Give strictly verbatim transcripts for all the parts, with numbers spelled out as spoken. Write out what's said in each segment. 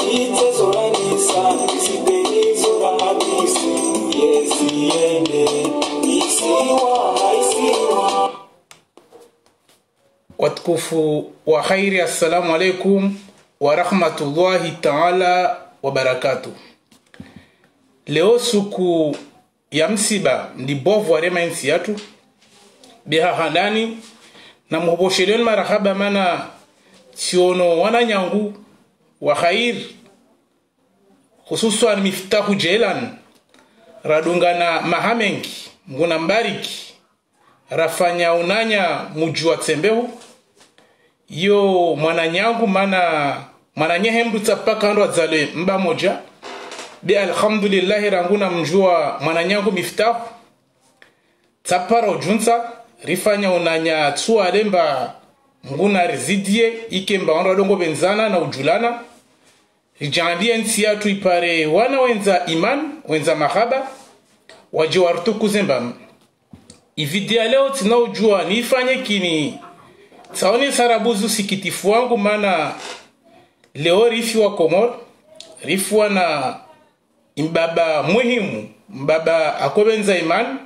Watukufu wa khairi, assalamu alaikum wa rahmatullahi ta'ala wa barakatuh. Leo suku ya msiba ndi bovu wa rema insi yatu biha handani na mhuboshelion marahaba mana siono wana nyangu wa khair hususan Miftahu Jailan radungana mahamengi nguna mbariki rafanya unanya mujua tsembehu yo mwananyangu mana mwananyehe mdu tsapaka ndo adzale mba moja bi alhamdulillah ranguna mjua mwananyangu Miftahu tsapara ujunsa rifanya unanya tsua lemba nguna rizidie ike mba wanda dongo benzana na ujulana rijandie nsi yatu ipare wana wenza iman wenza mahaba waje wartuku zemba ividia leo tina ujua nifanye kini saoni sarabuzu sikitifu wangu mana leo rifi wa Komor rifi wana mbaba muhimu mbaba akobenza iman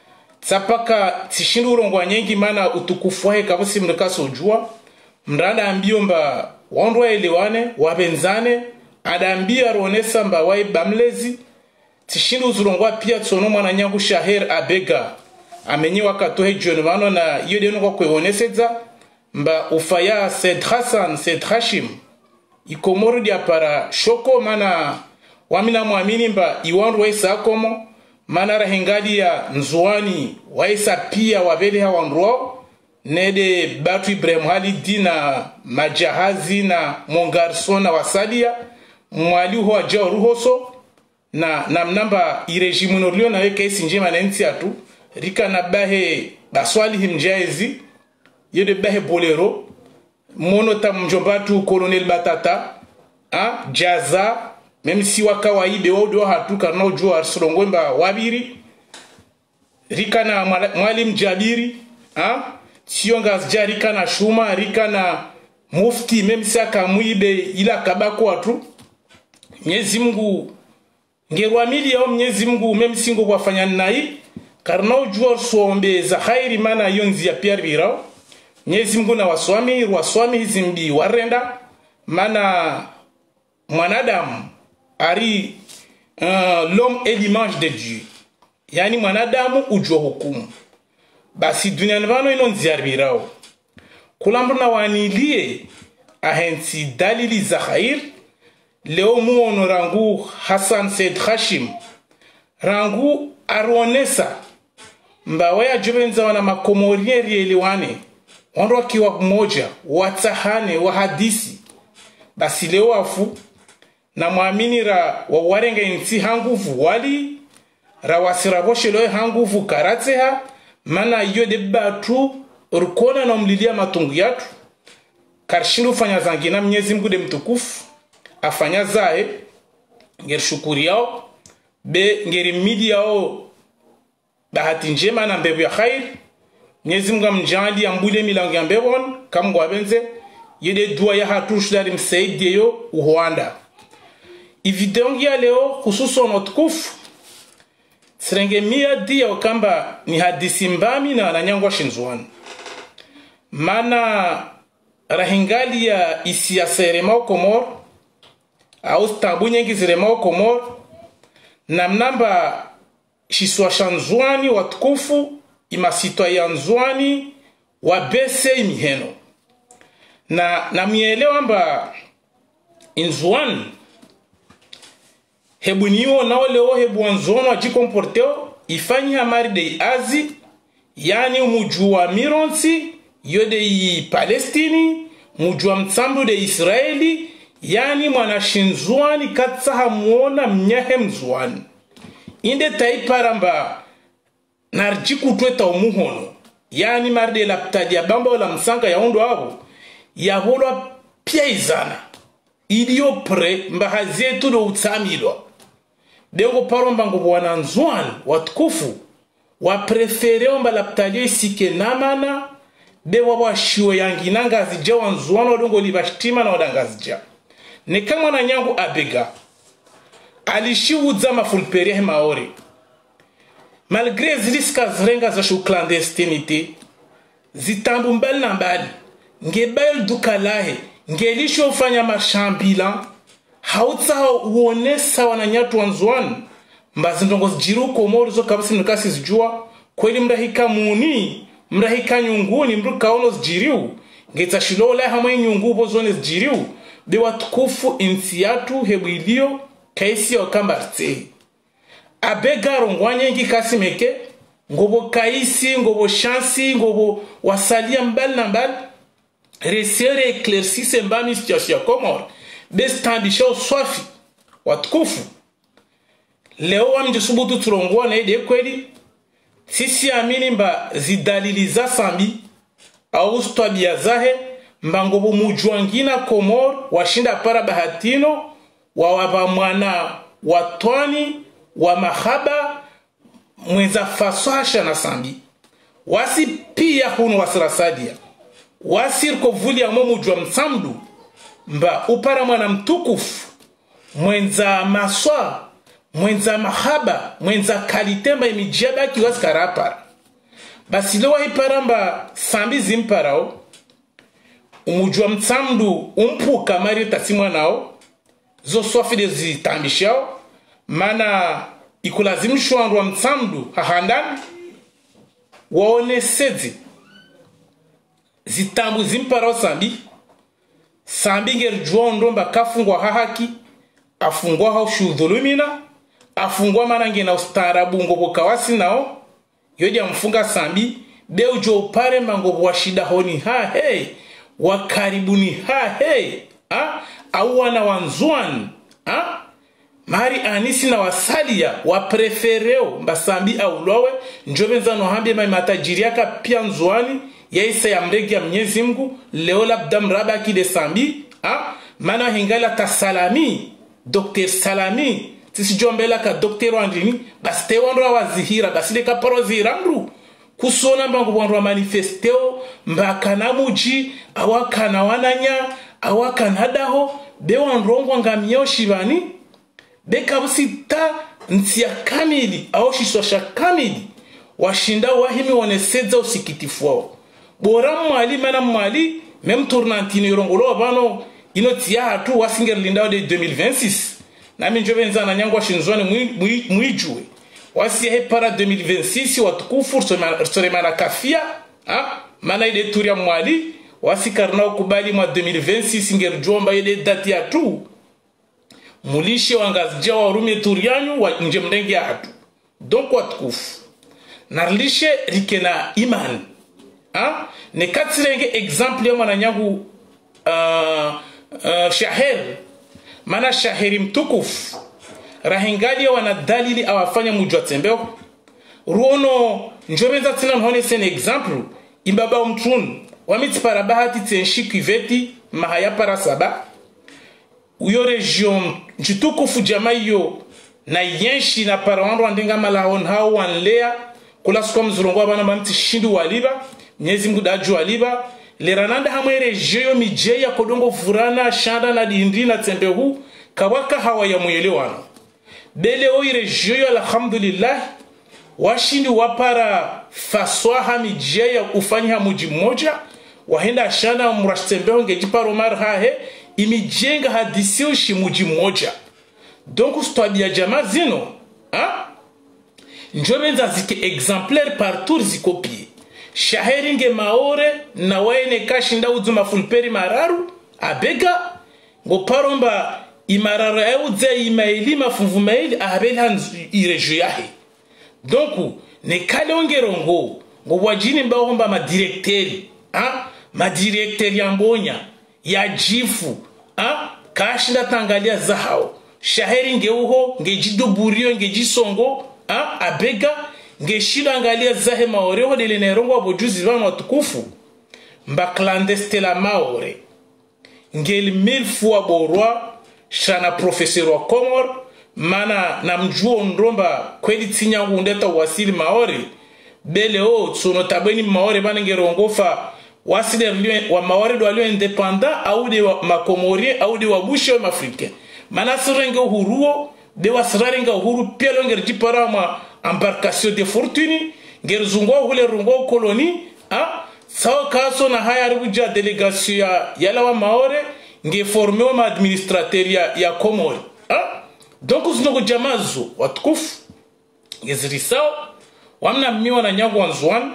tsapaka tishindu urongwa nyengi mana utukufu wahe kabusi mnekaso ujua mranda ambio mba wandwa elewane wabenzane adambia ronesa mba wai bamlezi tishindu uzurongwa pia tsono mwana nyangu Shaher Abega amenye wakatohe jonwano na yode nukwa kwewoneseza mba ufaya Said Hassan Said Hashim ikomoru dia para shoko mana wamina muamini mba iwandu waisa akomo mana rahengali ya nzuani waisa pia wabele hawa nruo nede batu Ibrahim Halidi na majahazi na mongarso na wasalia mwali huwa jao ruhoso na namnamba irejimu norlio na weka isi njema na nti atu rika na bahe baswali himjaezi yede bahe bolero monota mjombatu Colonel Batata ha jaza meme si waka waibe wodo hatu kana ujua arsulongwemba wabiri rika na mwalim Jabiri ha sionga rika na Shuma rika na mufti meme si akamuibe ila kabako watu Mwenyezi Mungu ngerwa mili yao Mwenyezi Mungu meme singo wafanya nai karna ujua suombe za khairi mana yonzi ya Pierre Virao Mwenyezi Mungu na waswami waswami hizimbi warenda mana mwanadamu ari uh, l'homme est l'image de Dieu yani mwanadamu ujua hukumu basi duniani vano ino nziarvirao kulambu na wanilie ahensi dalili za khair leo muono rangu Hassan Said Hashim rangu aruonesa mbawaya jubenza wana makomorieri eliwane wando kiwa mmoja watahane wa hadisi basi leo afu na muamini ra wawarenga insi hanguvu wali ra wasiraboshe loe hanguvu karatseha mana iyo de batu urkona na umlilia matungu yatu karshindu ufanya zangina Mwenyezi Mungu de mtukufu afanya zae ngeri shukuri yao be ngeri midi yao bahati njema na mbebu ya khair Mwenyezi Mungu amjali ambule milango ya mbebon kamgo abenze yede dua ya hatush dari msaidie yo uhoanda ividongi ya leo hususo notkufu srenge mia dia okamba ni hadisi mbami na ananyangwa shinzuani mana rahingali ya isi ya seremao Komor au stabu nyengi seremao Komor na mnamba shiswa shanzuani watukufu imasitwa ya nzuani wabese imiheno na na mielewa mba inzuani hebu niyo nao leo hebu wanzono ajikomporteo ifanyi hamari de azi yani umujua mironsi yode i Palestini mujua mtsambu de Israeli yani mwanashinzuani katsaha muona mnyahe mzuani inde taiparamba narjikutweta umuhono yani marde laptadia bamba wala msanga ya ondo abo ya holwa pia izana iliyo pre mbahazetu do utsamilwa dego paromba ngo bwana nzwan watukufu wa prefere omba laptadia isike namana be wabwa shiwo yangi nangazi je wanzwan odongo libashtima na odangazija ne kama na nyangu Abega alishiudza mafulperi ya maore malgré ziliska zrenga za shu clandestinité zitambu mbali na mbali ngebayel dukalahe ngelisho ufanya mashambila hautsa uonesa wananyatu wanzuani mbazi ndongo zijiru Komoro zo kabisi mnikasi zijua kweli mrahika muni mrahika nyunguni mruka ono zijiriu ngeta shilola hamwe nyungu bozone zijiriu bewa tukufu insiyatu hebwilio kaisi ya wakambarte Abega rongwanye ngi kasi meke ngobo kaisi ngobo chansi ngobo wasalia mbali na mbali resere eclaircisse mbami situation ya Komoro bestambisha uswafi watukufu leo wa mjisubutu turongwa na ide kweli sisi amini mba zidaliliza sambi au stwabia zahe mba ngobo mujwangina Komoro washinda para bahatino wa wabamwana watwani wa mahaba mwenza faswasha na sambi wasi pia hunu wasirasadia wasirko vuli ya momu jwa msamdu mba upara mwana mtukufu mwenza maswa mwenza mahaba mwenza kalitemba imijaba kiwasi karapara basi lewa hipara mba sambi zimparao umujwa msamdu umpu kamari tasimwa nao zo sofide zitambishao mana ikulazimishwa wandu wa msamdu hahandani waone sezi zitambu zimparao sambi sambi ngerjuwa ndomba kafungwa hahaki afungwa hao shudhulumina afungwa manange na ustarabu ngobo kawasi nao yoja mfunga sambi beujo upare mangobo wa shida honi ha hey wakaribuni ha hey ha au wana wanzuan ha mari anisi na wasalia wa prefereo mbasambi au lowe njobenza no hambe mai matajiri yaka pia nzuani yaisa ya mregi ya Mwenyezi Mungu leo labda mraba ki de sambi ha mana hingala tasalami Docteur Salami tisi jombela ka Docteur Wandini baste wandwa wazihira basile ka parozira mru kusona mbangu wandwa manifesteo mbakana muji awakana wananya awakana daho be wandrongwa ngamyo shibani be kabusita ntia kamili au shisosha kamili washinda wahimi waneseza usikitifu wao bora mwali mana mwali même tournantini yorongolo bano inotia hatu wasinger lindao de deux mille vingt-six nami njobenza na nyangwa shinzwane mwijue wasi he para deux mille vingt-six watukufu soremana kafia ha mana ile turia mwali wasi karnao kubali mwa deux mille vingt-six nger jomba ile dati ya tu mulishe wangazija wa rume turianyu wa nje mrengi ya hatu donc watukufu narlishe rikena iman ha ne katsirenge example ya mwana nyangu uh, uh, shaher mana shaheri mtukufu rahingalia wana dalili awafanya mujwa tembeo ruono njomeza tina nhone sen example imbaba umtun wamiti para bahati tenshi kiveti mahaya para saba uyo region njitukufu jamaiyo na yenshi na para wandu wandenga malahon hao wanlea kula sukwa mzulongo wabana mamiti shindu waliba Mwenyezi Mungu daju waliba lerananda hamwe region mijeya kodongo furana shanda na dindi na tembehu kawaka hawa ya mwelewano bele oi region alhamdulillah washindi wapara faswaha mijeya kufanya muji mmoja wahenda shanda murashtembeho ngejiparo marhahe imijenga hadisio shi muji mmoja donc stwabia jamaa zino ha njobenza zike exemplaire partout zikopie shaheringe maore na waene kashinda uzuma fulperi mararu Abega ngo paromba imararu euze imaili mafunvu maili abela irejo yahe donc ne kalongerongo ngo wajini mbahomba ma directeri ha ma directeri yambonya ya jifu ha kashinda tangalia zahao shaheringe uho ngejiduburio ngejisongo ha Abega ngeshila angalia zahe maore ho dele nerongo abojuzi bana watukufu mba clandestine la maore ngeli mille fois borwa shana professeur wa Komoro mana na mjuo ndromba kweli tinyangu ndeta wasili maore bele o tsono tabeni maore bana ngerongofa wasile wa Maori walio independant au de makomorien au de wabushi wa africain mana sirenga uhuruo de wasirarenga uhuru pia longer jipara ma embarcation de fortune ngerzungo hule rungo koloni a sawa kaso na haya ruja delegation ya yala wa Maori nge formé ma administrateur ya, ya Komori ah donc usinoko jamazo watukufu ngezirisaw wamna miwa na nyango wanzwan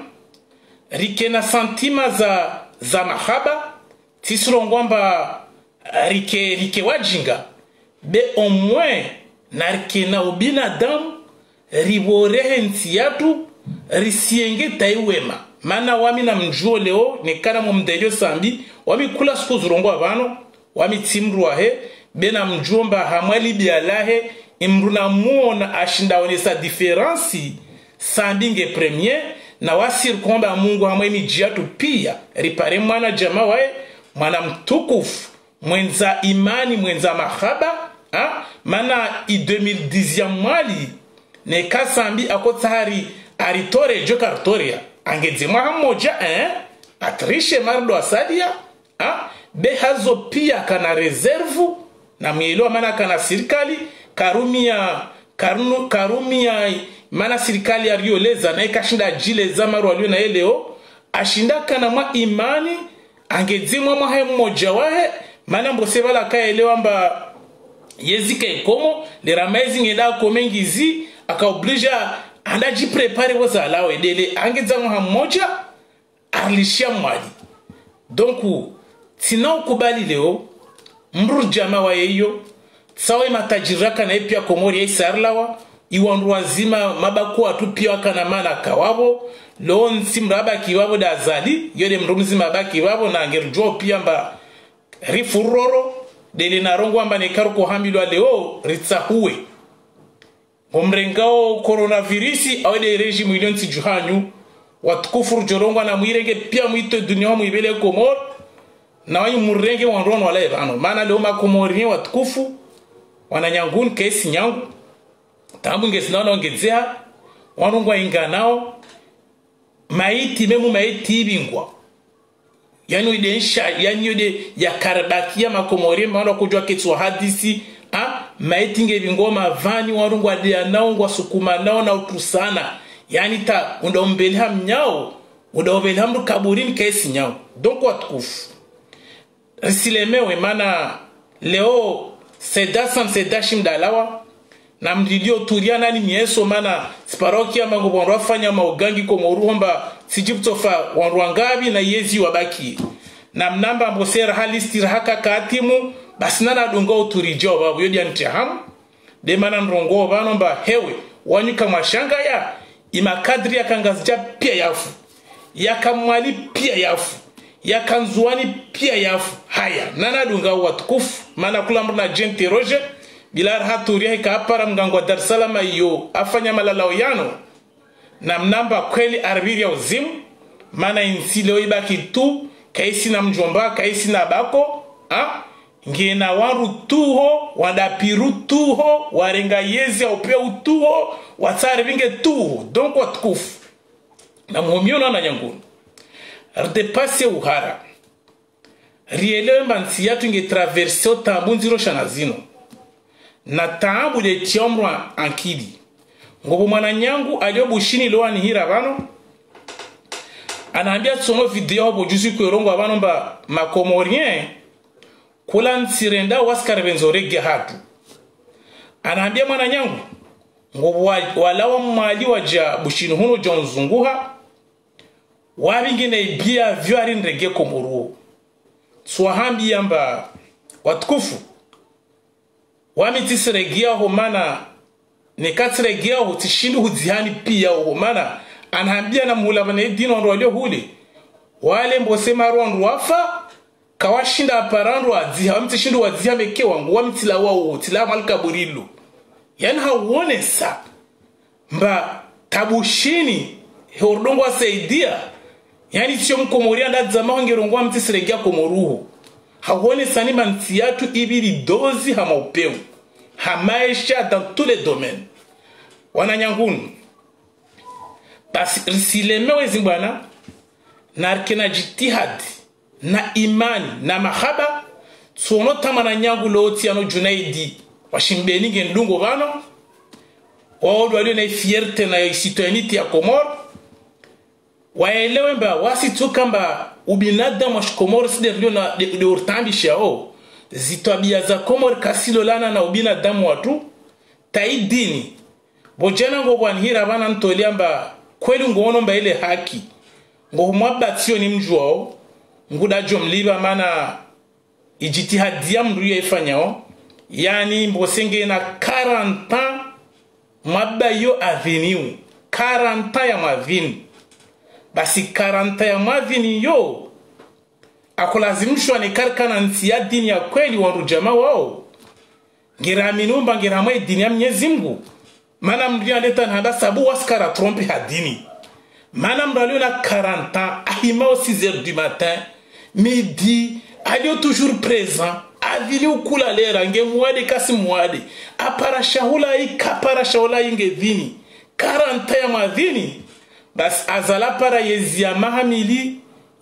rikena santima za za mahaba tisirongwamba rike rike wajinga be au moins na rikena ubinadamu riborehe nsiyatu risienge taiwema mana wami na mjuo leo nekana mumdelio sambi wami kula siku zurongwa vano wami timruwa he bena mjomba hamwali bialahe imruna muona ashindaonesa diferensi sambinge premier na wasir kwamba Mungu hamwe mijiatu pia ripare mwana jamaa wae mwana mtukufu mwenza imani mwenza mahaba ha? Mana i deux mille dix ya mwali ne kasambi akotari aritore jokartoria angeze mwa mmoja eh atrishe mardo asadia ha? Be hazo pia kana reservu na mielo mana kana serikali karumia karunu karumia mana serikali arioleza na ikashinda jile zamaru walio na eleo ashinda kana mwa imani angedzimwa mwa hai mmoja wae mana mbose bala kaelewa mba yezika ikomo le ramezi ngenda komengizi akaoblija andaji prepare woza lawe dele angedzamwa mmoja alishia mwali donc sina ukubali leo mbru jamaa wa yeyo sawa matajiraka na pia Komori ya isarlawa iwandu wazima mabaku watu pia kana mana kawabo lon simraba kiwabo da azali yode mrumzi mabaki wabo na ngerjo pia mba rifuroro dele narongo amba ne karuko hamilwa leo ritsahuwe omrengao coronavirus awede regime milioni tijuhanyu watukufuru jorongo na mwirenge pia mwito dunia mwibele Komor na wanyu murenge wanrono wala evano mana leo makomorien watukufu wananyangun kesi nyangu tambu ngesinaona ongezea wanungwa inganao maiti memu maiti ibingwa yani udensha yani yode ya karabakia makomorien maana kujua ketwa hadisi ha maiti ngebingwa mavani wanungwa dia naongwa sukuma nao na utusana yani ta undombelha mnyao undombelha mru kaburini kesi nyao donc watukufu risilemewe mana leo seda sam seda shimdalawa na mdidio turiana ni mieso mana sparokia mango wanru afanya maugangi komoruhomba sijiptofa wanru angabi na yezi wabaki na mnamba mbosera halisti haka katimu basinana dungo uturijo babu yodi antihamu de mana nrongo banomba hewe wanyuka mashanga ya imakadri ya kangazija pia yafu yakamwali pia yafu yakanzuani pia yafu haya nana dunga watukufu mana kula mruna jente roje bilar haturia hika apara mgangu wa Dar es Salaam iyo afanya malalao yano na mnamba kweli arbiri ya uzimu mana insile oibaki tu kaisi na mjomba kaisi na bako ha? Ngena waru tuho wadapiru tuho warenga yezi au pia utuho watsari vinge tuho donc watukufu na muhumiono na nyanguni rdepase uhara rielewe mansi yatu nge traverse o tambu nziro shanazino na tambu de tiomrwa ankidi ngobo mwana nyangu alio bushini loa ni hira vano anaambia tsomo video hobo jusi kwerongo vano mba makomorien kula nsirenda waskar benzore gehatu anaambia mwana nyangu ngobo walawa mwali waja bushini huno jonzunguha wabingine bia vyari nrege Komoru swahambi yamba watukufu wamitiseregia ho mana nekatiregia ho tishindu huzihani pia ho mana anahambia na mula bane dino ndo walio hule wale mbosema rondu wafa kawashinda aparandu waziha wamitishindu waziha meke wangu wamitila wao tila malika burilu yani hauone sa mba tabushini hordongo wasaidia yani sio mkomoria ndazama wangerongwa mtisiregia Komoruho hauone sani manti yatu ibiri dozi hama upeu hamaisha dans tous les domaines wananyangunu basi risilemewe zimbwana na kena jitihad na imani na mahaba tsono tamana nyangu loti ano Junaidi washimbeni gendungo bano waodo walio na fierté na citoyenneté ya Komoro waelewe mba wasituka mba ubinadamu wa Komoro siderlio na de, de urtambisha o zitwabia za Komoro kasilo lana na ubinadamu watu taidini bojana ngo bwanhira bana ntolia mba kweli ngono mba ile haki ngo mwabatio ni mjuao nguda jomliba mana ijitihadia mruyo ifanyao yani mbosenge na quarante mabayo avenue quarante ya mavini basi quarante ya mavini yo akulazimishwa ni karkana nsia dini ya kweli wandu jamaa wao ngira minumba ngira mwe dini ya Mwenyezi Mungu mana mdia leta nada sabu waskara trompe hadini mana mralio na quarante ans ahima au six heures du matin midi alio toujours présent avili ukula lera nge mwade kasi mwade apara shahula i kapara shahula inge vini quarante ya mavini bas azala para yezi ya mahamili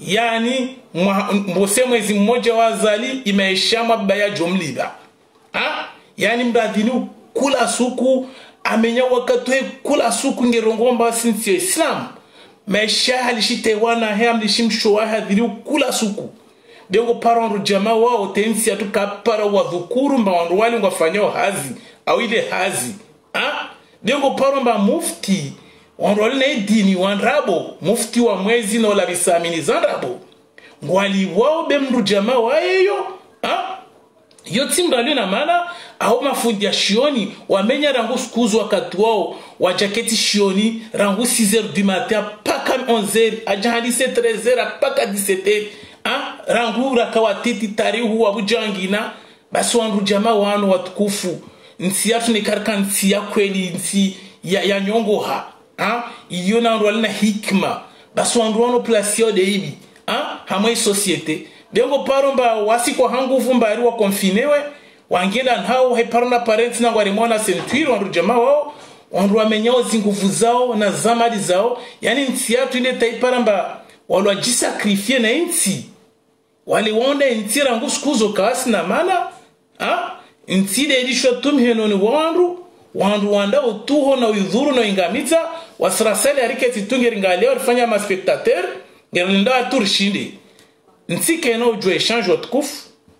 yani mbose mwezi mmoja wazali imeisha mabaya jomliba ha yani mradini kula suku amenya wakatwe kula suku ngerongomba sinsi Islam maisha halishite wana hamlishimshowa hadhili kula suku dengo parandu jamaa wao tensi atuka para wadhukuru mba wandu wali ngafanyao hazi au ile hazi ha dengo paramba mufti wandu wali na dini wanrabo mufti wa mwezi na wala bisamini zanrabo ngwali wao bemru jamaa waeyo ha yoti mbalio na mana au mafundi ya shioni wamenya rangu skuzu wakati wao wajaketi shioni rangu six heures du matin paka onze heures ajahali treize heures paka dix-sept heures ha rangu rakawatiti tarihu wabujangina basi wandu jamaa wano watukufu nsi yatu ni karika nsi ya kweli nsi ya, ya nyongo ha ha iyo na wandu na hikma basi wandu wano plasio de hivi ha hamwe societe dengo paromba wasi kwa hanguvu mbari wa konfinewe wangenda hao heparna parents na wali mwana century wandu jamaa wao wandu wamenyao zinguvu zao na zamadi zao yani nsi yatu ile taiparamba walwa jisakrifie na nsi wali wonde nsi rangu skuzo kasi na mana ha nsi de edishwa tumheno ni wandu wandu wanda utuho na udhuru na ingamiza wasrasali hariketi tungeringaleo rifanya ma spectateur ngerinda aturshinde nsi keno ujwe exchange watukufu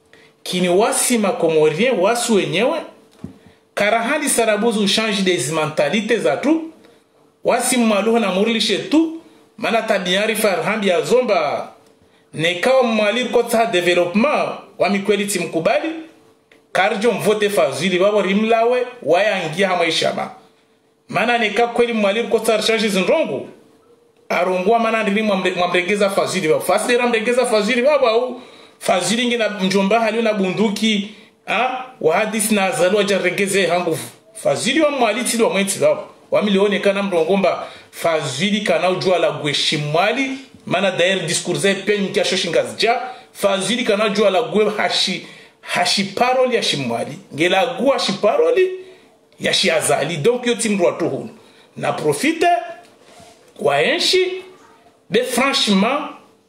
kini wasi makomorien wasu wenyewe karahali sarabuzu change des mentalités za tu wasi mwaluho na murilishe tu mana tabiari farhambi ya zomba nekawa mwalir kota development wa mikweli timkubali karjo mvote fazili babo rimlawe wayangia hamaishaba mana neka kweli mwalir kota change zinrongo arongwa mana ndiri mwamregeza fazili babo fasili ramregeza fazili babo au fazili ngina mjomba hali na bunduki ha wahadisi na azalwa jaregeze hangufu fazili wa mwaliti wa mwenti babo wamilione kana mrongomba fazili kana ujua la gweshi mwali mana daer discourse pe mkia shoshingazja fazili kana ujua la gwe hashi hashi paroli ya shimwali ngela gwa hashi paroli ya shiazali donc yo timro atuhunu na profite kwa enshi de franchement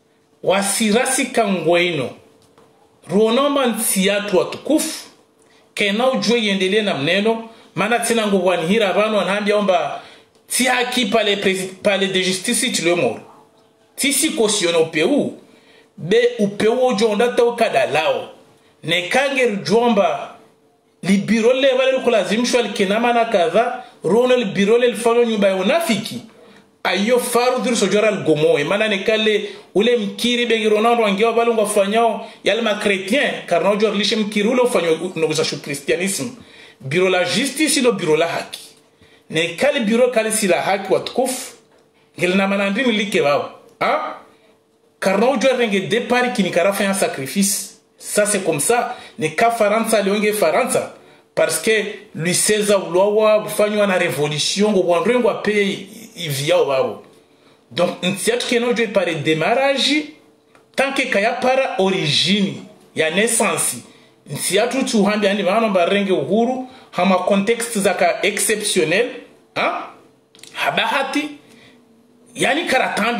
wasirasi kangweno ruonomba nsiyatu watukufu kena ujue yendele na mneno mana tina ngubwani hira bano wanambia omba ti haki pale, pale de justice chile moro ti si kosione upeu be upeu ojo ondata ukada lao nekange rujomba li biro le vale lukulazimishwa likenama na kadha ruono li biro le lifano nyumba ya unafiki ayo faru dhuru sojora lgomoe mana nekale ule mkiri begi ronando wangewa bali ngwafanyao yalma chrétien karna ujua rilishe mkiri ule ufanyo nogusashu kristianisme biro la justice ilo biro la haki nekale biro kale si la haki watukufu ngele na manandini like wao ha karna ujua renge depari kini karafa ya sacrifice ça c'est comme ça ne ka faransa leonge faransa parce que lui César ulowa bufanywa na révolution ngo bwanrengo ape ivia wao donc ntiatu keno jo pare démarrage tant que kaya para origine ya naissance ntiatu tu hambi ani bana barenge uhuru hama contexte zaka exceptionnel hein habahati yani karatambia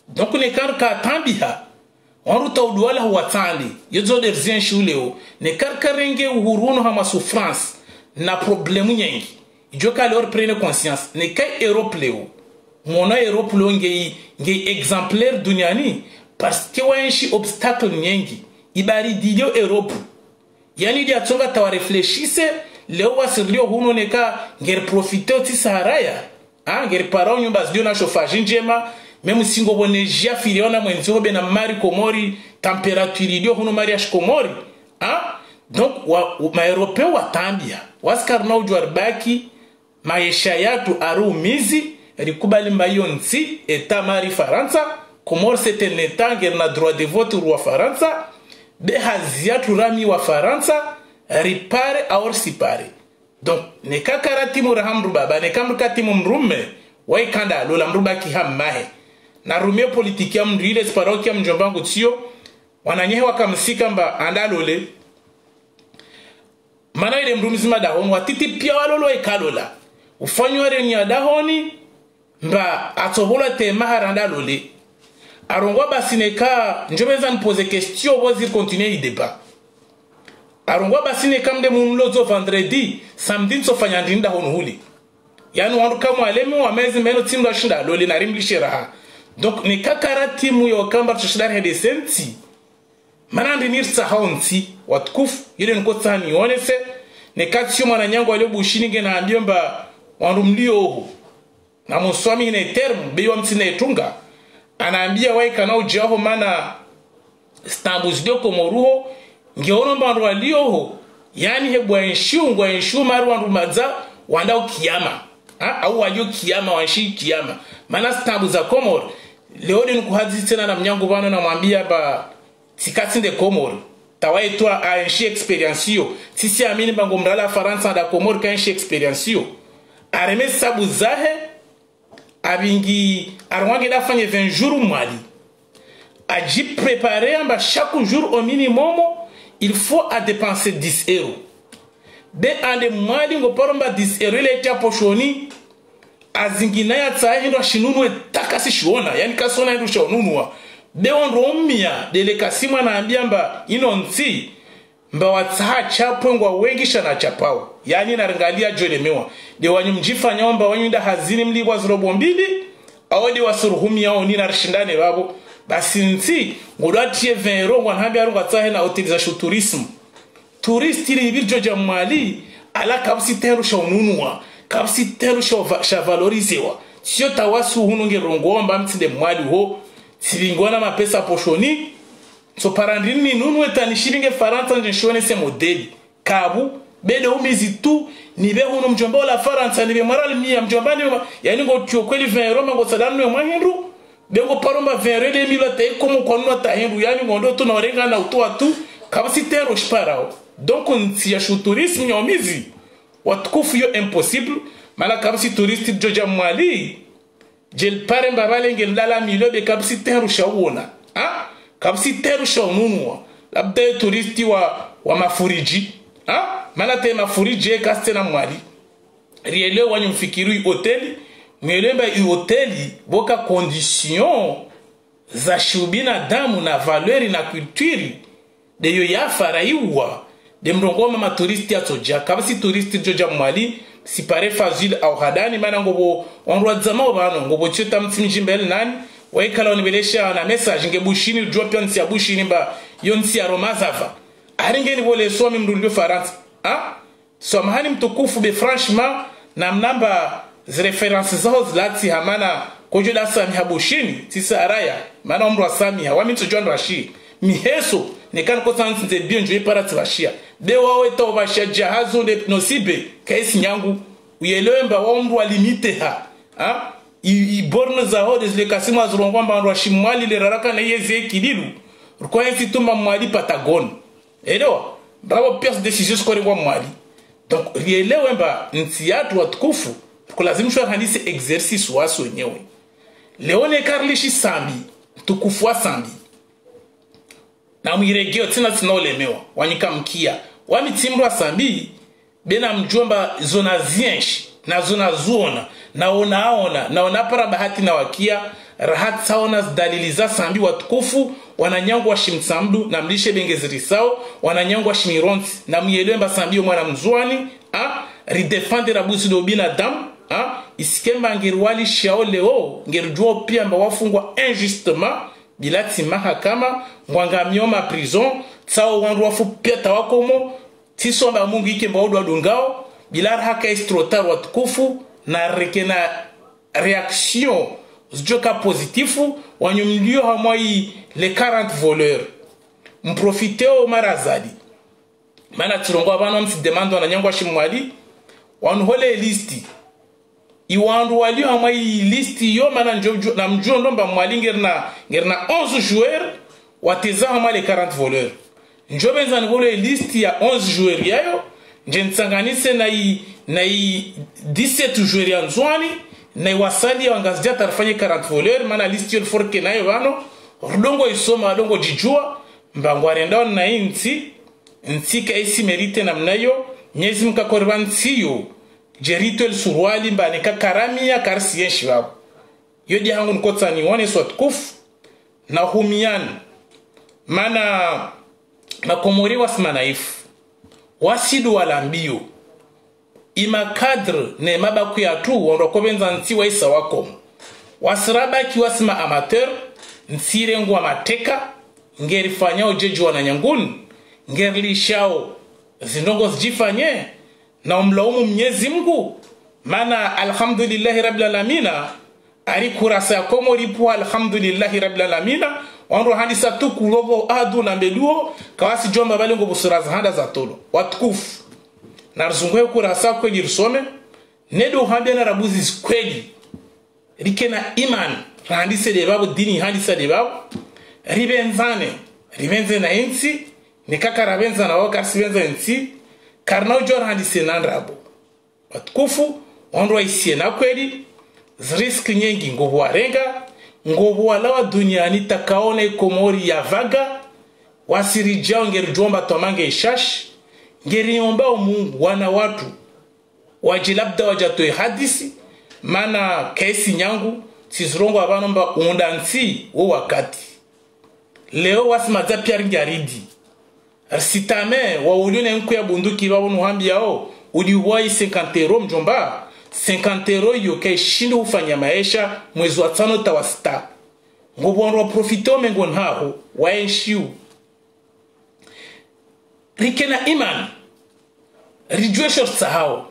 donc ne kar ka tambiha on ruta udwala huwa tali yezo de rien shuleo ne kar karenge uhuruno hama souffrance na problème nyengi joka leur prendre conscience ne kay Europe leo mona Europe leo nge nge exemplaire duniani parce que wanshi obstacle nyengi ibari didio Europe yani dia tsonga tawa réfléchisse leo wasirlio huno neka ngere profiter ti Saharaya ah ngere parao nyumba zidio na chauffage njema même singo bonejia filiona mwenzo be na mari komori temperature idio huno mariage komori ah donc wa ma européen watambia waskarna ujwarbaki maisha yatu arumizi rikubali mbayo nsi eta mari Faransa komori c'était un état ngere na droit de vote roi Faransa be haziatu rami wa Faransa ripare aor sipare donc ne kakarati murahamru baba ne kamrukati mumrume wai kanda lola mruba ki hamahe na rumio politiki ya mrile sparoki ya mjombangu tsio wananyehe wakamsika mba andalole mana ile mrumizima dahoni watiti pia walolo ekalola ufanyore nya dahoni mba atobola te mahara andalole arongwa basineka njobeza nipose question bozi continuer i débat arongwa basineka mde munlozo vendredi samedi nsofanya ndinda honu huli yani wandu kama alemi wa mezi meno timu shinda lole na rimlishira donc ne kakara timu yo kamba tushidar hede senti manandi nirsa haunti watkuf yile nko tsani onese ne katio mwana nyango ale bushini ngena ambiomba wandu mlio ho na muswami ne term beyo mtine tunga anaambia wai kana ujaho mana stambus dio komoruho ngeono mbandu walio ho yani hebwa enshu ngwa enshu maru wandu madza wanda ukiyama ha au walio kiyama wanshi kiyama mana stambu za Komoro leo ni kuhadisi tena na mnyango bano na mwambia ba tikatinde Komoro tawaye toi a enchi experience yo sisi amini bango mrala Faransa da Komoro ka enchi experience yo areme sabu zahe abingi arwange da fanye vingt jours mwali aji préparer amba chaque jour au minimum il faut à dépenser dix euros de ande mwali ngo poromba dix euros le tia poshoni azingina ya tsahi ndo shinunu etakasi shiona yani kasona ndo shonunwa de onromia de le kasima na ambiamba inonti mba watsaha chapo ngwa wengi shana chapao yani narangalia jolemewa de wanyumjifa nyomba wanyunda hazini mligwa zrobo mbili awodi wasuruhumi yao ni narishindane babo basi nti ngodatie vingt euros wanhambi arunga tsahe na utilisation tourisme touriste ili birjo jamali ala kabsi teru shonunwa kabsi teru sha valorisewa sio tawasu hununge rongomba mtinde mwali ho silingona mapesa poshoni so parandini nunu etani shilinge Faransa njishone se modeli kabu bele umizi tu nibe hunu mjomba la Faransa nibe marali mia mjomba ni yani ngo tiokweli vingt euros ngo salamu ya mahindu bengo paromba vingt euros de mille te komo konwa tahindu yani ngondo to na renga na utoa tu kabsi teru shparao donc on ya tourisme nyomizi watukufu yo impossible mala kabsi touriste joja mwali jel pare mbabale ngel lala milo be kabsi teru shawona ah kabsi teru shawnunwa labda touristi wa wa mafuriji ah mala te mafuriji kastena mwali riele wanyu mfikiri hoteli mwelemba i hoteli boka condition za shubina damu na valeur na culture de yo ya faraiwa de mrongoma ma touristi ya toja kabsi touristi joja mwali si pare fazil au hadani mana ngobo onrwa zama bano ngobo cheta mtsimjimbel nani waikala onibelesha na message ngebushini drop yonsi ya bushini ba yonsi ya romazava aringeni bole somi mrulio Faransa ah so mahani mtukufu be franchement na mnamba z references zao zlati hamana kojo da sami habushini tisa araya mana omrwa sami hawami mtujwa rashi miheso nekan ko sanze bien jouer para tsashia de wawe to basha jahazo de nosibe kaisi nyangu uyelemba wa mru limite ha ha i borne za hodes le kasima zurongwa mba shimwali le raraka na yeze kililu ko ensi tumba mwali Patagon edo bravo pièce décision score ngwa mwali donc rielewe mba ntiatu watukufu kulazimishwa handisi exercice waso wenyewe leone karlishi sambi tukufu wa sambi na mwiregeo tina tinolemewa wanyika mkia wami timrwa sambi bena mjomba zona zienshi na zona zona na onaona na onapara bahati na wakia rahat saona daliliza sambi watukufu wananyangwa shimtsamdu na mlishe bengeziri sao wananyangwa shimironzi na myelemba sambi mwana mzwani a ridefendre rabusi do binadamu a isikemba ngirwali shao leo ngirjuo pia mba wafungwa injustement bilati mahakama ngwangamio ma prison sao wandu wafu pia tawakomo tisomba mungu ike mba udwa dungao bilar haka istrotar watukufu na rekena reaction zjoka positifu wanyumlio hamwai les quarante voleurs mprofiteo marazadi mana tirongo abana msi demando na nyangwa shimwali wanuhole listi iwandu wali hamwai listi yo mana njojo na mjuo ndomba mwali ngerna ngerna onze joueurs wateza hamwa les quarante voleurs njobenza ngole listi ya onze joueurs yayo njentsanganise na i na i dix-sept joueurs ya nzwani na iwasali wangazdia tarfanye quarante voleurs mana listi yo forke nayo bano rudongo isoma rudongo jijua mbango arenda na inti nti ka isi merite na mnayo nyezi mkakorba ntiyo jerito el surwali mbane ka karamia karsiyen shibabu yodi hangu nkotsa ni wane swat kuf na humian mana makomori wasmanaifu wasidu walambio ima kadre ne mabaku ya tu wandokobenza nti wa isa wakom wasiraba kiwasima amateur nsire ngwa mateka ngerifanya ujeju wananyanguni ngerilishao zindongo zijifanye na umlaumu mnyezi mgu mana alhamdulillahi rabbil alamina ari kurasa ya komori puwa alhamdulillahi rabbil alamina wanro handisa tu kulobo adu na mbeluo kawasi jomba bale ngo busuraza handa za tolo watukufu na rzungwe kurasa kweli rusome nedo hande na rabuzi kweli rikena iman handise de babu dini handisa de babu ribenzane ribenze na insi nikaka rabenza na waka sibenza insi karnao jor handise na ndrabo watukufu wanro isie na kweli zrisk nyengi ngobo warenga ngobo walawa duniani takaone komori ya vaga wasirijao ngerijomba tomange ishash ngeriomba Mungu wana watu wajilabda wajatoe hadisi mana kesi nyangu sizirongo abanomba undansi wo wakati leo wasimaza pia ngaridi sitame wa ulione nku ya bunduki babonu hambia yao uliwai cinquante euro mjomba cinquante euro yo ke shindo ufanya maisha mwezi wa tano tawasta ngobonro profito mengon haho waenshiu rikena iman rijue short sahao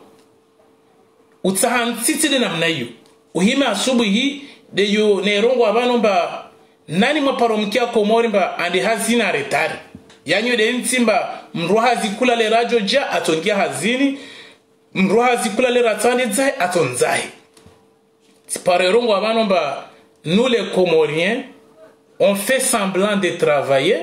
utsahan sitide namna hiyo uhime asubuhi de yo nerongo abanomba nani mwaparomkia komori mba andi hazina retari yanyo de ntimba mruha zikula le radio ja atongia hazini mruha zikula le ratani zai atonzai tiparerongo abanomba nous les Comoriens on fait semblant de travailler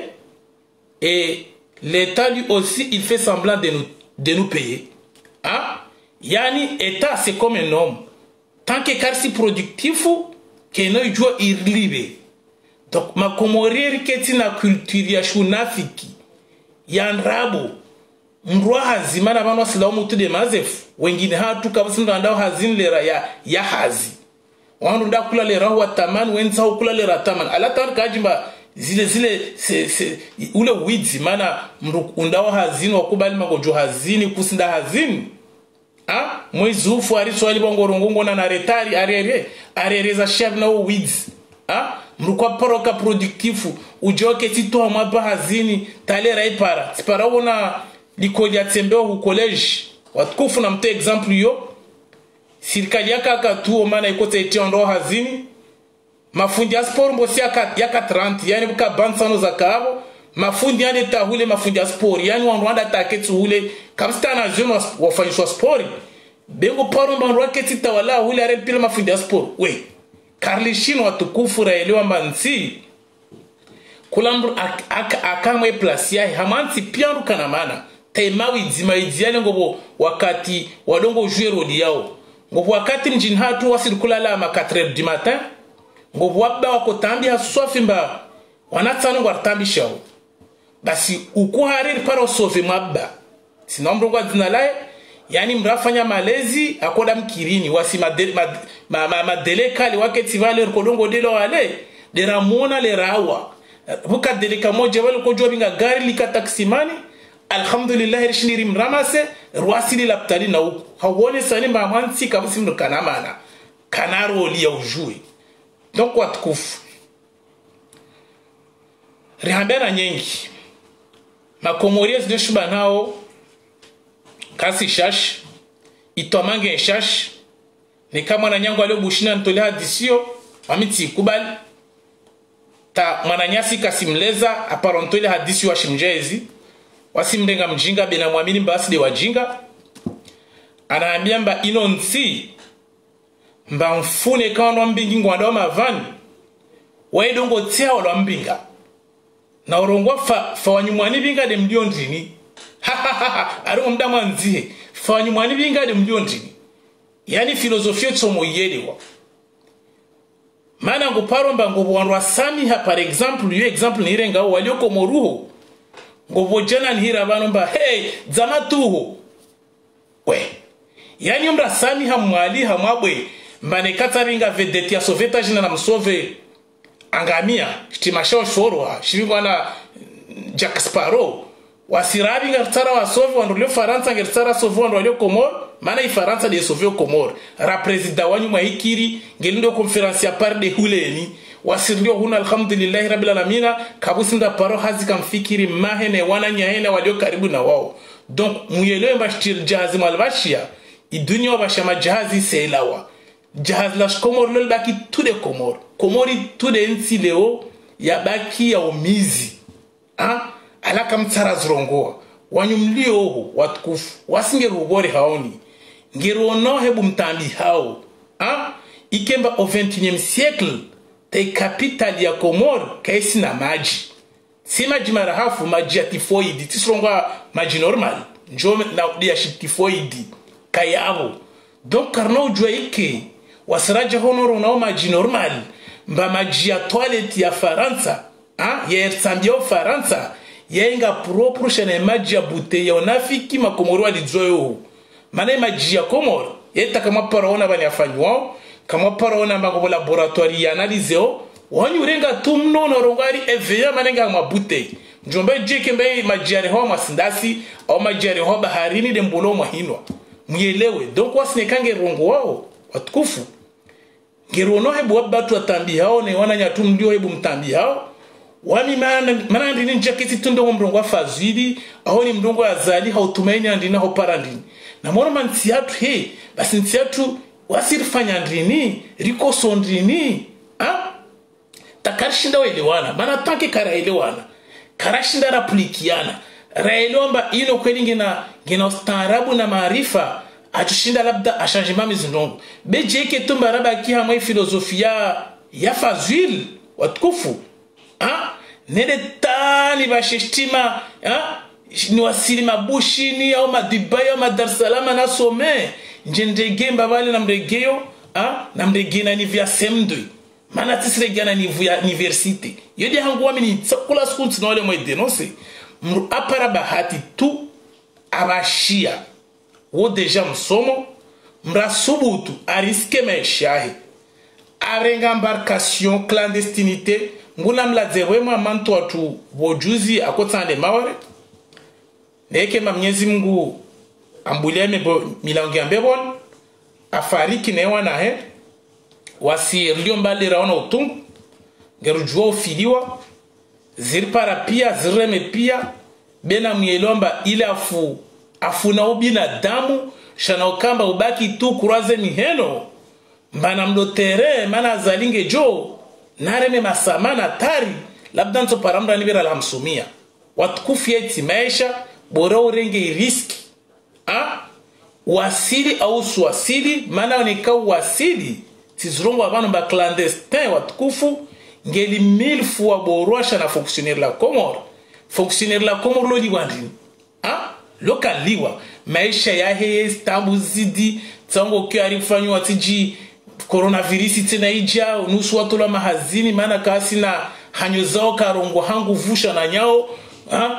et l'État lui aussi il fait semblant de nous de nous payer. Ah, yani État c'est comme un homme. Tant que karsi productif, que no joue irlibe. Donc ma komorieri keti na culture ya shunafiki. Ya nrabo. Mrua hazima na bano sila umutu de mazef. Wengine hatu kabisa ndao hazin lera ya ya hazi. Wandu nda kula lera wa taman, wenza kula lera taman. Alata kajimba zile zile se, se, ule wizi mana undao hazini wakubali magojo hazini kusinda hazini ha mwezi ufu ariswali bongorongongo na naretari arere arereza shab na wizi ha mrukwa paroka productifu ujoke tito mapa hazini talera ipara sipara wona likoja tembeo hu college watukufu na mte example yo sirikali yaka tu mana ikote eti ndo hazini mafundi ya sport mbosi yaka yaka trente yani buka bansano zakabo mafundi yani tahule mafundi ya sport yani wanwanda taketu hule kabista na jeune wafanyishwa sport bengo paro mbandu waketi tawala hule are pile mafundi ya sport we karlishino watukufu raelewa mansi kulambu akamwe place ya hamansi piandu kana mana taimawi dzima idziale ngobo wakati wadongo jouer odi yao ngobo wakati njin hatu wasirikula la ma quatre heures du matin ngobo wabba wakotambi hasofimba wanatsano ngwartambi shao basi ukuhariri para usove mabba sinombo kwa dzinalaye yani mrafanya malezi akoda mkirini wasi madele mad, ma, ma, madele kali wakati vale kolongo delo wale de ramona le rawa buka dele kamoja wale ko jobinga gari lika taksimani alhamdulillah rishini mramase rwasili laptali na uko hawone sani mamansi kabisi ndo kanamana kanaro li ya ujui donc watukufu rihambena nyingi makomorias de shuba nao kasi shash itomange shash ni kama na nyango alio bushina ntolea hadisio mamiti kubali ta mwananyasi kasimleza aparontole hadisi wa shimjezi wasimdenga mjinga bina muamini mbasi de wajinga anaambia mba inonsi mba mfune kawa mbingi ngwanda wa mavani waidongo tia wala mbinga na urongwa fa, fa wanyumwani binga de mlio ndrini ha ha ha ha aru mda mwanzihe fa wanyumwani binga de mlio ndrini yani filosofia tsomo yelewa mana ngoparo mba ngobo wanwa sami ha par exemple yu exemple ni renga walioko moruho ngobo jana ni hira bano mba hey zamatuho we yani mbra sami ha mwali ha mwabwe mbane kataringa vedeti ya soveta jina na msove angamia timasho shorwa shibingwana Jack Sparrow wasirabi ngartara wasovi wandolio Faransa ngartara sovi wandolio Komor mana i Faransa de sovi Komor ra president wanyu mahikiri ngelindo konferensi ya par de huleni wasirndio huna alhamdulillah rabbil alamin kabusinda paro hazi kamfikiri mahene wana nyahene walio karibu na wao donc muyelewe mbashtir jahazi malvashia idunia wabashama jahazi seilawa jahaz la Komor lol baki tude Komor Komori tude nsi leo ya baki ya umizi ha alaka mtsara zrongoa wanyumlio ho watukufu wasinge rubore haoni ngirono hebu mtambi hao ha ikemba au vingt et unième siècle te capital ya Komor kaisi na maji si maji marahafu maji ya tifoidi tisrongoa maji normal njome na dia tifoidi kayabo donc karno ujua ike wasiraja honoro na maji normal mba maji ya toilet ya Faransa ha ya ersambio Faransa ya inga propre chene maji ya bute ya onafiki makomoro walizoyo mana maji ya Komoro yeta kama paraona bani afanywa kama paraona mbango laboratoire ya analyseo wanyurenga tumno no rongari evya manenga mabute njombe jeke mbe maji ya reho masindasi au maji ya reho baharini de mbolo mwahinwa muelewe donc wasinekange rongo wao watukufu ngerono hebu wabatu watambi hao ne wananya tumndio hebu mtambi hao wami mana mana ndini njakiti tundo mrongo fazili aho ni mrongo azali hautumaini andina ho parandini na moro mantiatu he basi ntiatu wasirifanya ndini riko sondrini ha takarishinda welewana mana tanke karaelewana karashinda raplikiana raelomba ino kweli ngina ngina ustaarabu na maarifa atushinda labda achangement mizindongo bejeke tumba rabaki hamwe filosofia ya fazil watukufu ha nede tani bashishtima ha ni wasili mabushini au madibai au Dar es Salaam na some njendege mbabale na mregeyo ha na mregena ni vya semdoi mana tisregana ni vya university yodi hangu wamini tsakula school tinole mwe denonce apara bahati tu abashia wo deja msomo mrasubutu ariske meshahi arenga embarcation clandestinité nguna mladzewe mwa manto watu bojuzi akotsande maware neke mamnyezi Mungu ambuleme milango ya mbebon afariki newa na he wasi rilio mbali raona utungu ngerujua ufiliwa ziripara pia zireme pia bena mwelomba ile afu afuna ubina damu shana ukamba ubaki tu kuraze miheno mbana mdotere mana zalinge jo nareme masamana tari labda nso paramda nibira alhamsumia watukufu yeti maisha bora urenge riski ha wasili au suasili mana wanika wasili tizrongo abano ba clandestin watukufu ngeli mille fois borosha na fonctionnaire la Comore fonctionnaire la Comore lo liwandini ha lokaliwa maisha ya heye stambu zidi tsango kyo arifanywa tiji coronavirus tena ija nusu watu la mahazini maana kasi na hanyo zao karongo hangu vusha na nyao ha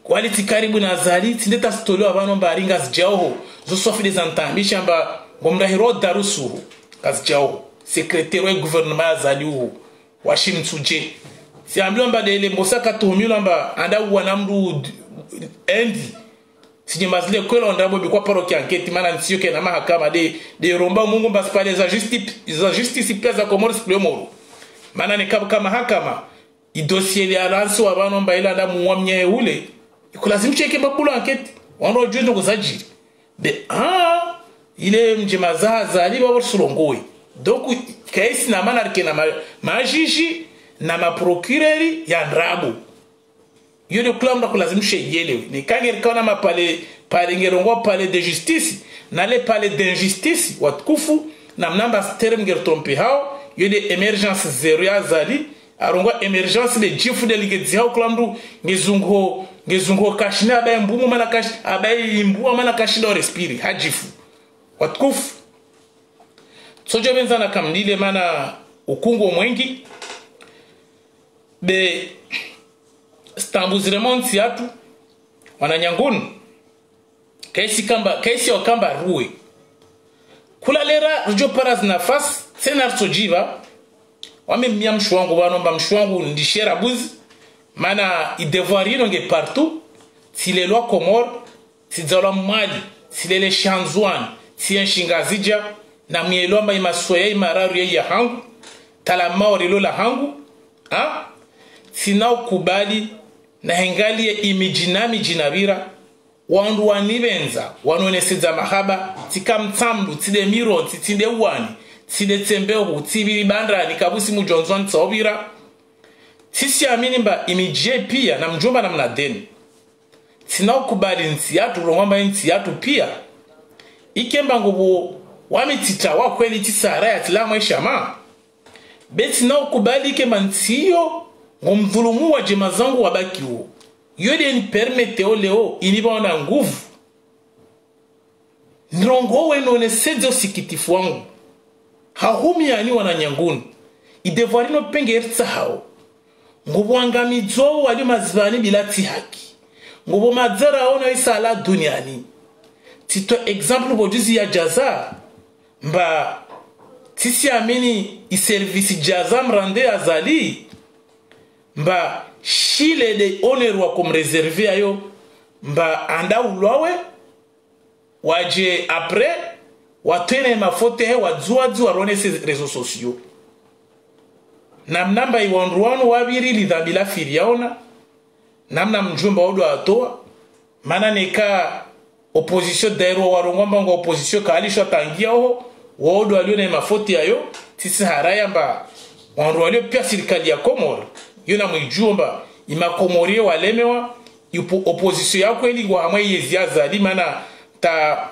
waliti karibu na zali tindeta stolo abano mbaringa zijaho zo sofile zantambisha mba ngomrahiro darusu kazijaho secrétaire wa gouvernement azali uhu washimtsuje si ambiwa mba dele mbosa katumilo mba anda wanamru endi sinye mazile kwelo ndabo bikwa paroki enquête mana nsiyo ke na mahakama de de romba mungu mba spale za justice za justice pesa komoro splemoro mana ne kama mahakama i dossier ya ranso abano mba ila nda muwamnye ule ikulazimche ke babulo enquête wano jwendo kuzajiri de ah ile mjemaza azali babo sulongoi donc kaisi na mana ke na majiji na ma procureur ya ndrabo yule klam da kulazimshe yelewe ni kanger kana ma pale pale ngerongo pale de justice na le pale d'injustice watkufu na mnamba term nger trompe hao yule emergence zero ya zali arongo emergence le jifu de ligezi hao klamdu ngezungo ngezungo kashina abaye mbumu mana kash abaye mbumu mana kashina respire hajifu watkufu sojo benzana kamdile mana ukungu mwengi be stambuziremon siatu wananyangunu kaisi kamba kaisi wakamba ruwe kula lera rujo paras nafas senar sojiva wame mia mshwangu wanomba mshwangu ndishera buzi mana i devoir yino nge partout si les lois comores si zala mali si les chanzouan si enshingazija na mielomba imasoya imararu ya hangu talama orilo la hangu ha sinao kubali na hengalie imijinami jinabira wandu wanibenza wanoneseza mahaba tikamtsambu tide miro titinde wani tide tembeho tibiri bandra nikabusi mujonzwan tsobira sisi amini mba imije pia na mjomba na mnadeni sinao kubali nsiatu rongamba nsiatu pia ikemba ngubo wamitita wa kweli tisara ya tilama ishama beti nao kubali ikemba nsiyo ngomdhulumu wa jema zangu wabaki huo yode ni permete o leo iniba wana nguvu nrongo weno ne sedzo sikitifu wangu hahumi yani wananyangunu idevarino penge ertsa hao ngubo angamidzo wali mazvani bilati haki ngubo madzara ona isala duniani tito example bojuzi ya jaza mba tisi amini i service jaza mrande azali mba shile de oner wa kumreserve ayo mba anda ulwawe waje après watene mafote he wadzua dzua rone se réseaux sociaux namnamba iwonruanu wabiri lidhabila firiaona namna mjumba odo atoa mana neka opposition dairo warongomba ngo opposition kalisho tangia ho wodo alione mafote ayo tisi haraya mba wanru alio pia serikali ya Komoro yona mwijumba imakomorie walemewa yupo opposition yako eli wa hamwe yezia zali mana ta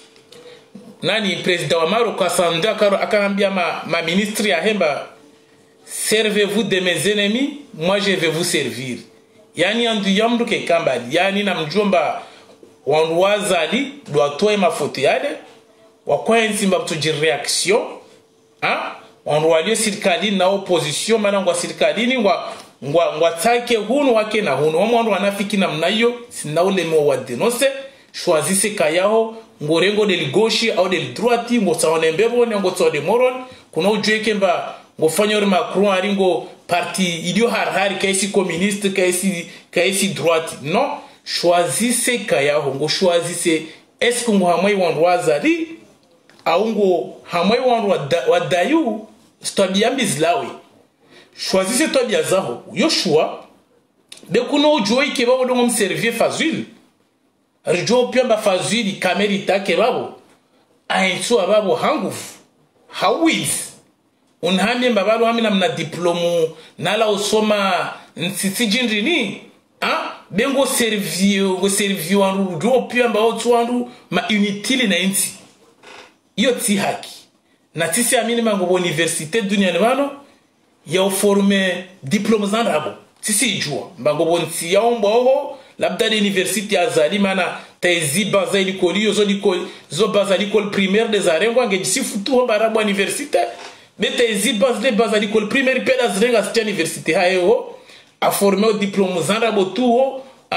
nani president wa Maro kasanda karo akaambia ma, ma ministre ya hemba servez-vous de mes ennemis moi je vais vous servir yani andu yamdu ke kambali yani na mjumba wanwazali do atoe mafoto yale wakwenzi mbatuji reaction ha wanwalio serikali na opposition mana ngwa serikali ngwa ngwa ngwa take hunu wake na hunu wamwandu wanafiki na mnayo sina ule mo wa denonce choisissez kayaho ngorengo de gauche au de droite ngo saone mbebo ngo tsode moron kuna ujweke mba ngo fanyor Macron aringo parti idio harhari kaisi communiste kaisi kaisi droite non choisissez kayaho ngo choisissez est-ce que ngo hamwe wandu wazali au ngo hamwe wandu wadayu stabiyambi zlawe choisissez tabia zaho yoshua de kuno ujoi ke babo dongo mservier fazil rijo pia fazili kamerita ke babo aitsu ababo hangufu hawiz unhamye mbabalo hamina mna diplomu nala usoma nsitsijindrini ah bengo servio go servio wandu do pia mbao twandu ma inutile na inti iyo ti haki na tisi amini mango université duniani bano ya forme diplôme zandrabo tisi ijua mbango bonti ya ombo labda de université azali mana tezi baza ilikoli yo zo likoli zo baza likoli primaire des arengo nge disifutu ho barabo université bete tezi baza de baza likoli primaire pela zrenga sti université hayo a former au diplôme zandrabo tuo a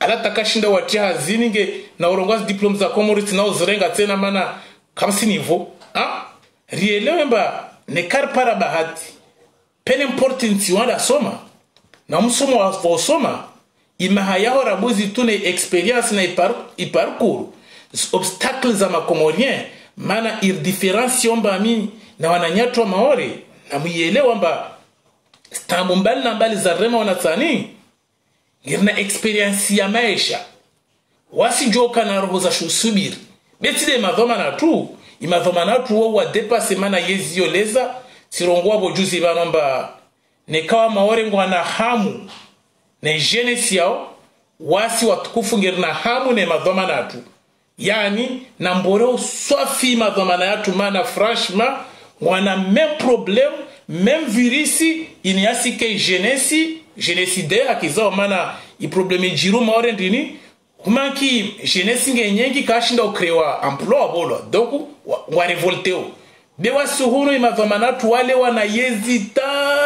ala takashinda watia hazini nge na urongozi diploma za Comoros na uzirenga tena mana kamsi nivo ah rielewe mba ne karpara bahati pene importance wanda soma na msomo wa soma imahayaho rabuzi tune experience na ipar iparcours obstacles za makomorien mana ir difference yomba mi na wananyatwa maore na muielewa mba stambu mbali na mbali za rema wanatsani ngirna experience ya maisha wasi joka na roho za shusubiri betide madhoma na tu imadhoma na tu wa depase mana yezi yoleza sirongwa bojuzi banomba nekawa maore ngwana hamu na jenesi yao wasi watukufu ngirna hamu ne madhoma na tu yani na mboro swafi madhoma na tu mana franchement wana même problème même virisi iniasi ke jenesi jenesi de akizao mana i problème jiru maore ndini kumanki jenesi ngenyengi kashinda ukrewa emploi bolo donc wa, wa revolteo bewa suhuru imadhomana tu wale wana yezita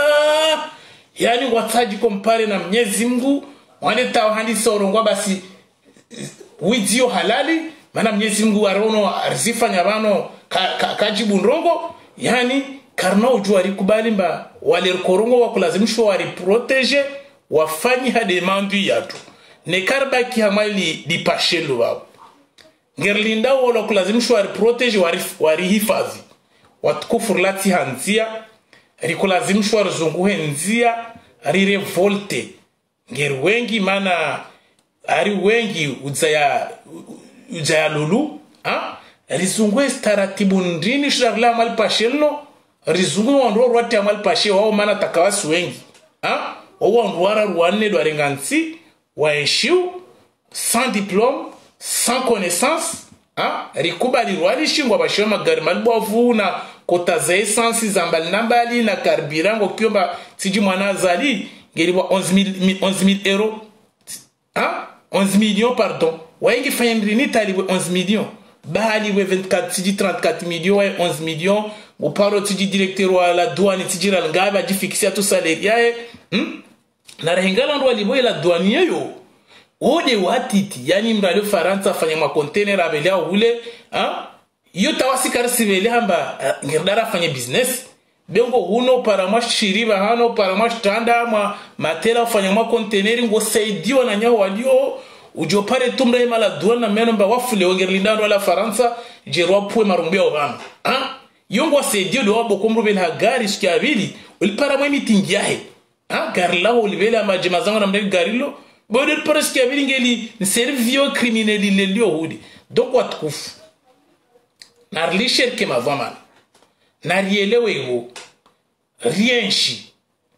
yani wataji kompare na Mwenyezi Mungu wale tao handi sorongwa basi widio halali mana Mwenyezi Mungu warono arzifanya bano ka, ka, kajibu ndongo yani karna ujua rikubali mba wale korongo wakulazimishwa wari protege wafanyi hade mandu yatu ne karbaki hamali di pashelo wao ngerlinda wala kulazimishwa wari protege wari, wari hifadhi watukufur lati hanzia rikulazimishwa rizunguhe nzia ari revolte nger wengi mana ari wengi uzaya uzaya lulu ha rizunguhe staratibu ndini shirarla mali pashelo rizungu wandro rwati amal pashe wao mana takawasi wengi ha wao ndwara ruane do arengansi waeshiu sans diplôme sans connaissance ha rikubali rwali shingwa bashe magari malbovu na kota za essence zambali nambali na carburant kiomba siji mwana zali ngeliwa onze mille euros ha onze millions pardon waingi fanyendrini taliwe onze millions bali we vingt-quatre siji trente-quatre millions et onze millions au paro tiji directeur wa la douane tiji ralngaba ji fixer tout salaire yae hmm? na rehingala ndo aliboye la douanier yo ode watiti yani mralo faransa fanya ma container abelea ule ha yo tawasi karsivele hamba uh, ngirdara fanya business bengo huno para mwa shiriba hano para mwa standa ma matela fanya ma container ngo saidiwa na nyaho walio ujo pare tumra ima la douane na meno mba wafule ongerlinda ndo la faransa jerwa pwe marumbia obama ha yongo saidio do wabo komrubel ha gari sikia abili ulipara mwa meeting yahe ha gari lao ulibele ama jemazango na mdegi gari lo bode para sikia abili ngeli servio crimineli lelio hudi donc watukufu narlisher kema vamana narielewe hivo rienshi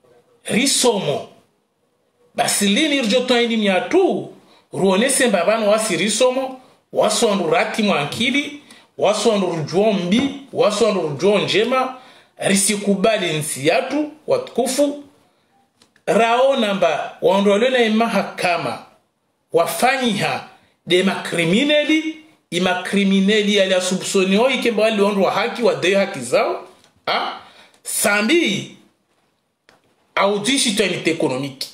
risomo basi lini irjoto indi miatu ruonese mbabano wasi risomo wasondu rati mwankili wasondu rujombi wasondu rujo njema risikubali nsi yatu watukufu rao namba waondolele imahakama wafanyiha de makrimineli ima krimineli yali asubsonio ikemba wali ondu wa haki wa deyo haki zao ha? Sambi audi citoyenite ekonomiki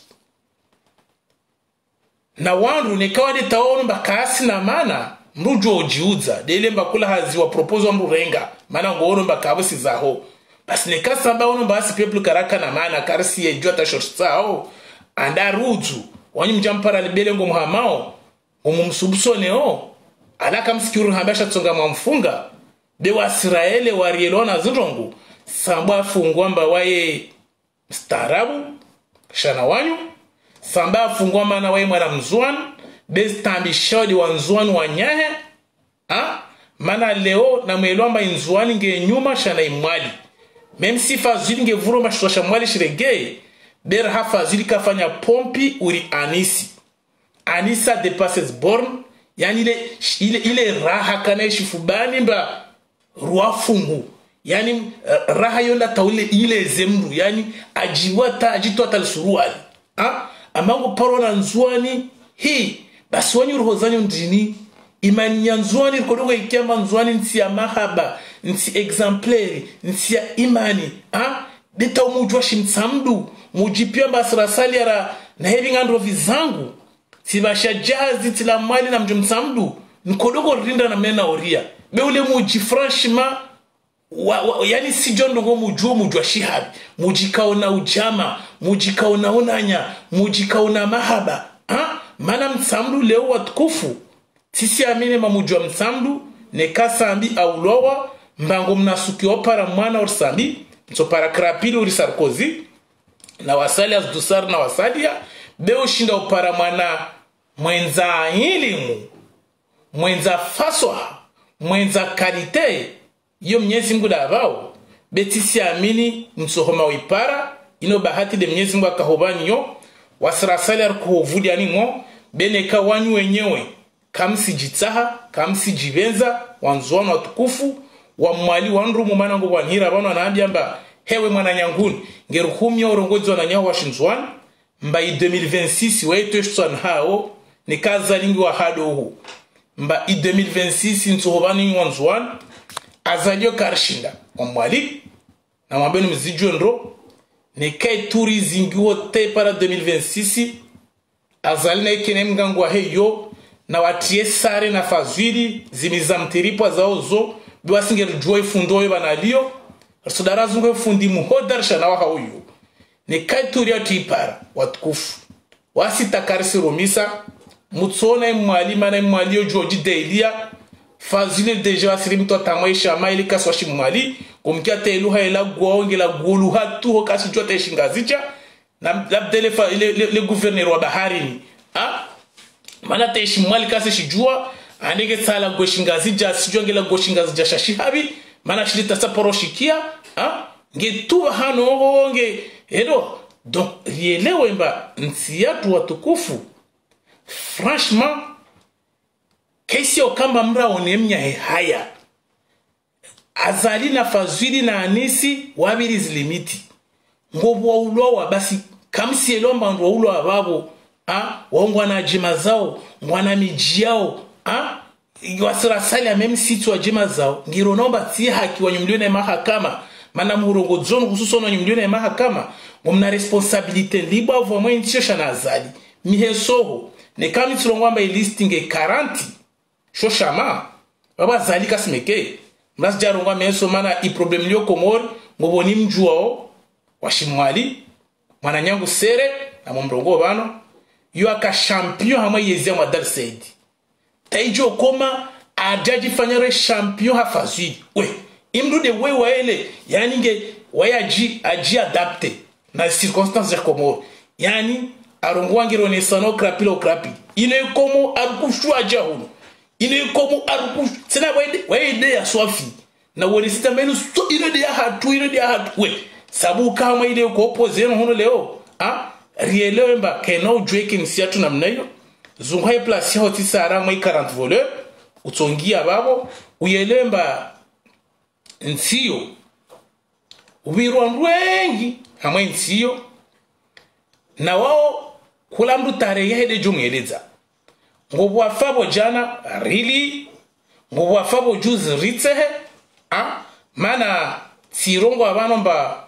na wandu nekawa de taonu mba kasi na mana mrujo ojiuza dele mba kula hazi wa propozo wa mrurenga mana ngoonu mba kabusi zaho basi nekasa mba onu mba hasi peplu karaka na mana karisi ye jota shorsa ho anda ruju wanyi mjampara libele ngo muhamao ngo msubsone ho alaka msikiru hambasha tsonga mwamfunga de wa Israeli warielona zindongu samba fungwa mba waye mstarabu shana wanyu samba fungwa mana waye mwana mzwan bez tambi shodi wa nzwan wa nyahe ha mana leo na mwelomba inzwani nge nyuma shana imwali mem si fazili nge vuro mashosha mwali shirege ber ha fazili kafanya pompi uri anisi anisa depasses born yani ile ile ile raha kana shifubani mba ruafungu yani uh, raha yonda taule ile zemru yani ajiwata ajitwa talisuruali ha amango parona nzwani hi basi wanyu roho zanyu ndini imani ya nzwani kodongo ikema nzwani nsi ya mahaba nsi exemplary nsi ya imani ha beta umujwa shimtsamdu mujipia basrasali ara na hevi ngandro vizangu tibasha jahazi tila mali na mjo msamdu nkodoko rinda na mena oria be ule muji franchement wa, wa, yani si jondo ngo mujuo mujua shihabi mujikaona ujama mujikaona onanya mujikaona mahaba ha mana msamdu leo watukufu sisi amine mamujua msamdu nekasambi aulowa mbango mnasuki opara mwana orsambi so para krapili uri Sarkozy na wasali az dusar na wasalia beo shinda opara mwana mwenza elimu mwenza faswa mwenza kalite yo Mwenyezi Mungu davao betisi amini msohoma wipara ino bahati de Mwenyezi Mungu akahobani yo wasirasali arkuhovudi animo beneka wanyu wenyewe kamsi jitsaha kamsi jivenza wanzwana watukufu wa mwali wanrumu mana ngo wanhira bano anaambia mba hewe mwana nyanguni ngeruhumya urongozi wananyaho washinzwana mba i deux mille vingt-six wetu shutsan hao ni kaza lingi wa hado huu mba i deux mille vingt-six nsohobani wanzwana azalio karshinda wa mwali na mwabenu mzijwe nro ni kai turi zingiwo te para deux mille vingt-six azali na ikene mgangu wa heyo na watie sare na fazwili zimizamtiripwa zao zo biwasingeri juwa ifundoyo banalio rasudara zungu fundi muhodarsha na waha uyu ni kaituri ya tuipara watukufu wasi takarisi romisa mutsona mwalima na mwalio joji deilia fazwili deja wasiri mtu atamaisha maili kaswashi mwali kumkia teiluha ila guaonge la guluha tuho kasi jote shingazicha na labdele fa le, le, le gouverneur wa baharini ha mana teishi mwali kasi shijua anege tsala goshingazija sijongela goshingazija shashihabi mana shilita saporoshikia ha ngetuba hano nge edo donc rielewe mba nsiatu watukufu franchement kesi okamba mra onemnya he haya azali na fazwili na anisi wabiri zilimiti ngobo ulowa basi kamsi elomba ndo ulowa babo ha waongwa jima zao ngwana miji yao ha wasira sali ya meme situ wa jima zao ngiro nomba tii haki wa nyumlione mahakama mana murongo zonu kususono nyumlione mahakama ngomna responsabilite liba wa mwe ntisho na azali mihesoho ne kami tulongwamba ilistinge quarante shoshama baba azali kasimeke mras jarongwa meso mana i problem liyo komori ngoboni mjuao washimwali mwana nyangu sere na mumrongo bano yu aka champion hama yezia mwadal seidi taijo koma ajaji fanyare champion hafazwili we imdude we waele yani nge wayaji aji adapte na circonstances ya komoro yani arongwa ngiro nesano krapilo krapi ine komo arukushu aja hunu ine komo arukushu sena waede waede ya swafi na wone sita menu so ine de ya hatu ine de ya hatu we sabu kama ile ko opposé no hono leo ah rielewe mba keno jweke nsiatu na mnayo zungwaye place hoti sara mwa quarante voleurs utongia babo uyelewe mba nsiyo ubirwa mwengi hamwe nsiyo na wao kula mdu tarehe hede jumweleza ngobu wafabo jana really ngobu wafabo juzi ritsehe ah mana sirongo abano mba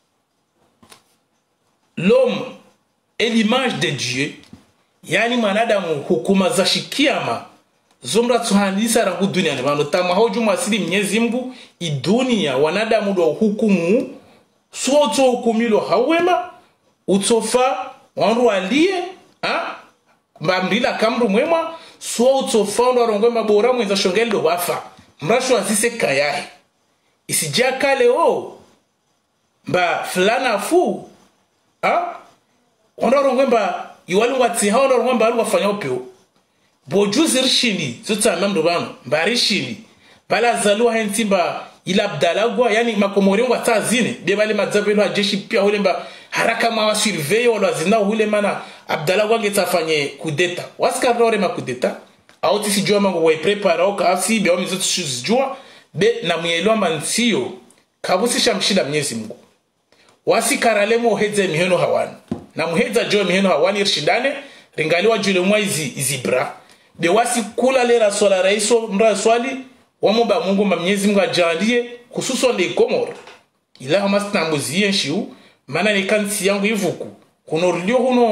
l'homme est l'image de Dieu yani manadamu hukuma za shikiyama zomra tsuhanisa rangu dunia nibano tama hoju masili Mwenyezi Mungu i dunia wanadamu do hukumu so to hukumilo hawema utofa wanru alie ha mbamrila kamru mwema so utofa ndo arongwe bora mwenza shongelo wafa mrasho azise kayahi isijaka leo mba fulana fu ha ondoro ngwemba iwali ngwatsi ha ondoro ngwemba ali wafanya opyo bojuzi rishini zutsa mndo bano mbarishini bala zalua hentimba ila abdalagwa yani makomori ngwatsa zine de bale madzabelo ajeshi pia hulemba haraka mawa surveiller wala zina hule mana abdalagwa ngetafanye kudeta waskarore makudeta auti sijua mango wa prepare au kasi be omizo tshizjua be na muyelwa mansio kabusisha mshida Mwenyezi Mungu wasi karalemo hedze miheno hawani na muhedza jo miheno hawani irshindane ringaliwa jule mwaizi izibra be wasi kula lera sola raiso mra swali wamuba Mungu ma Mwenyezi Mungu ajalie kususo le Komoro ila hamastambuzie nshiu mana ni kansi yangu ivuku kuno rilio huno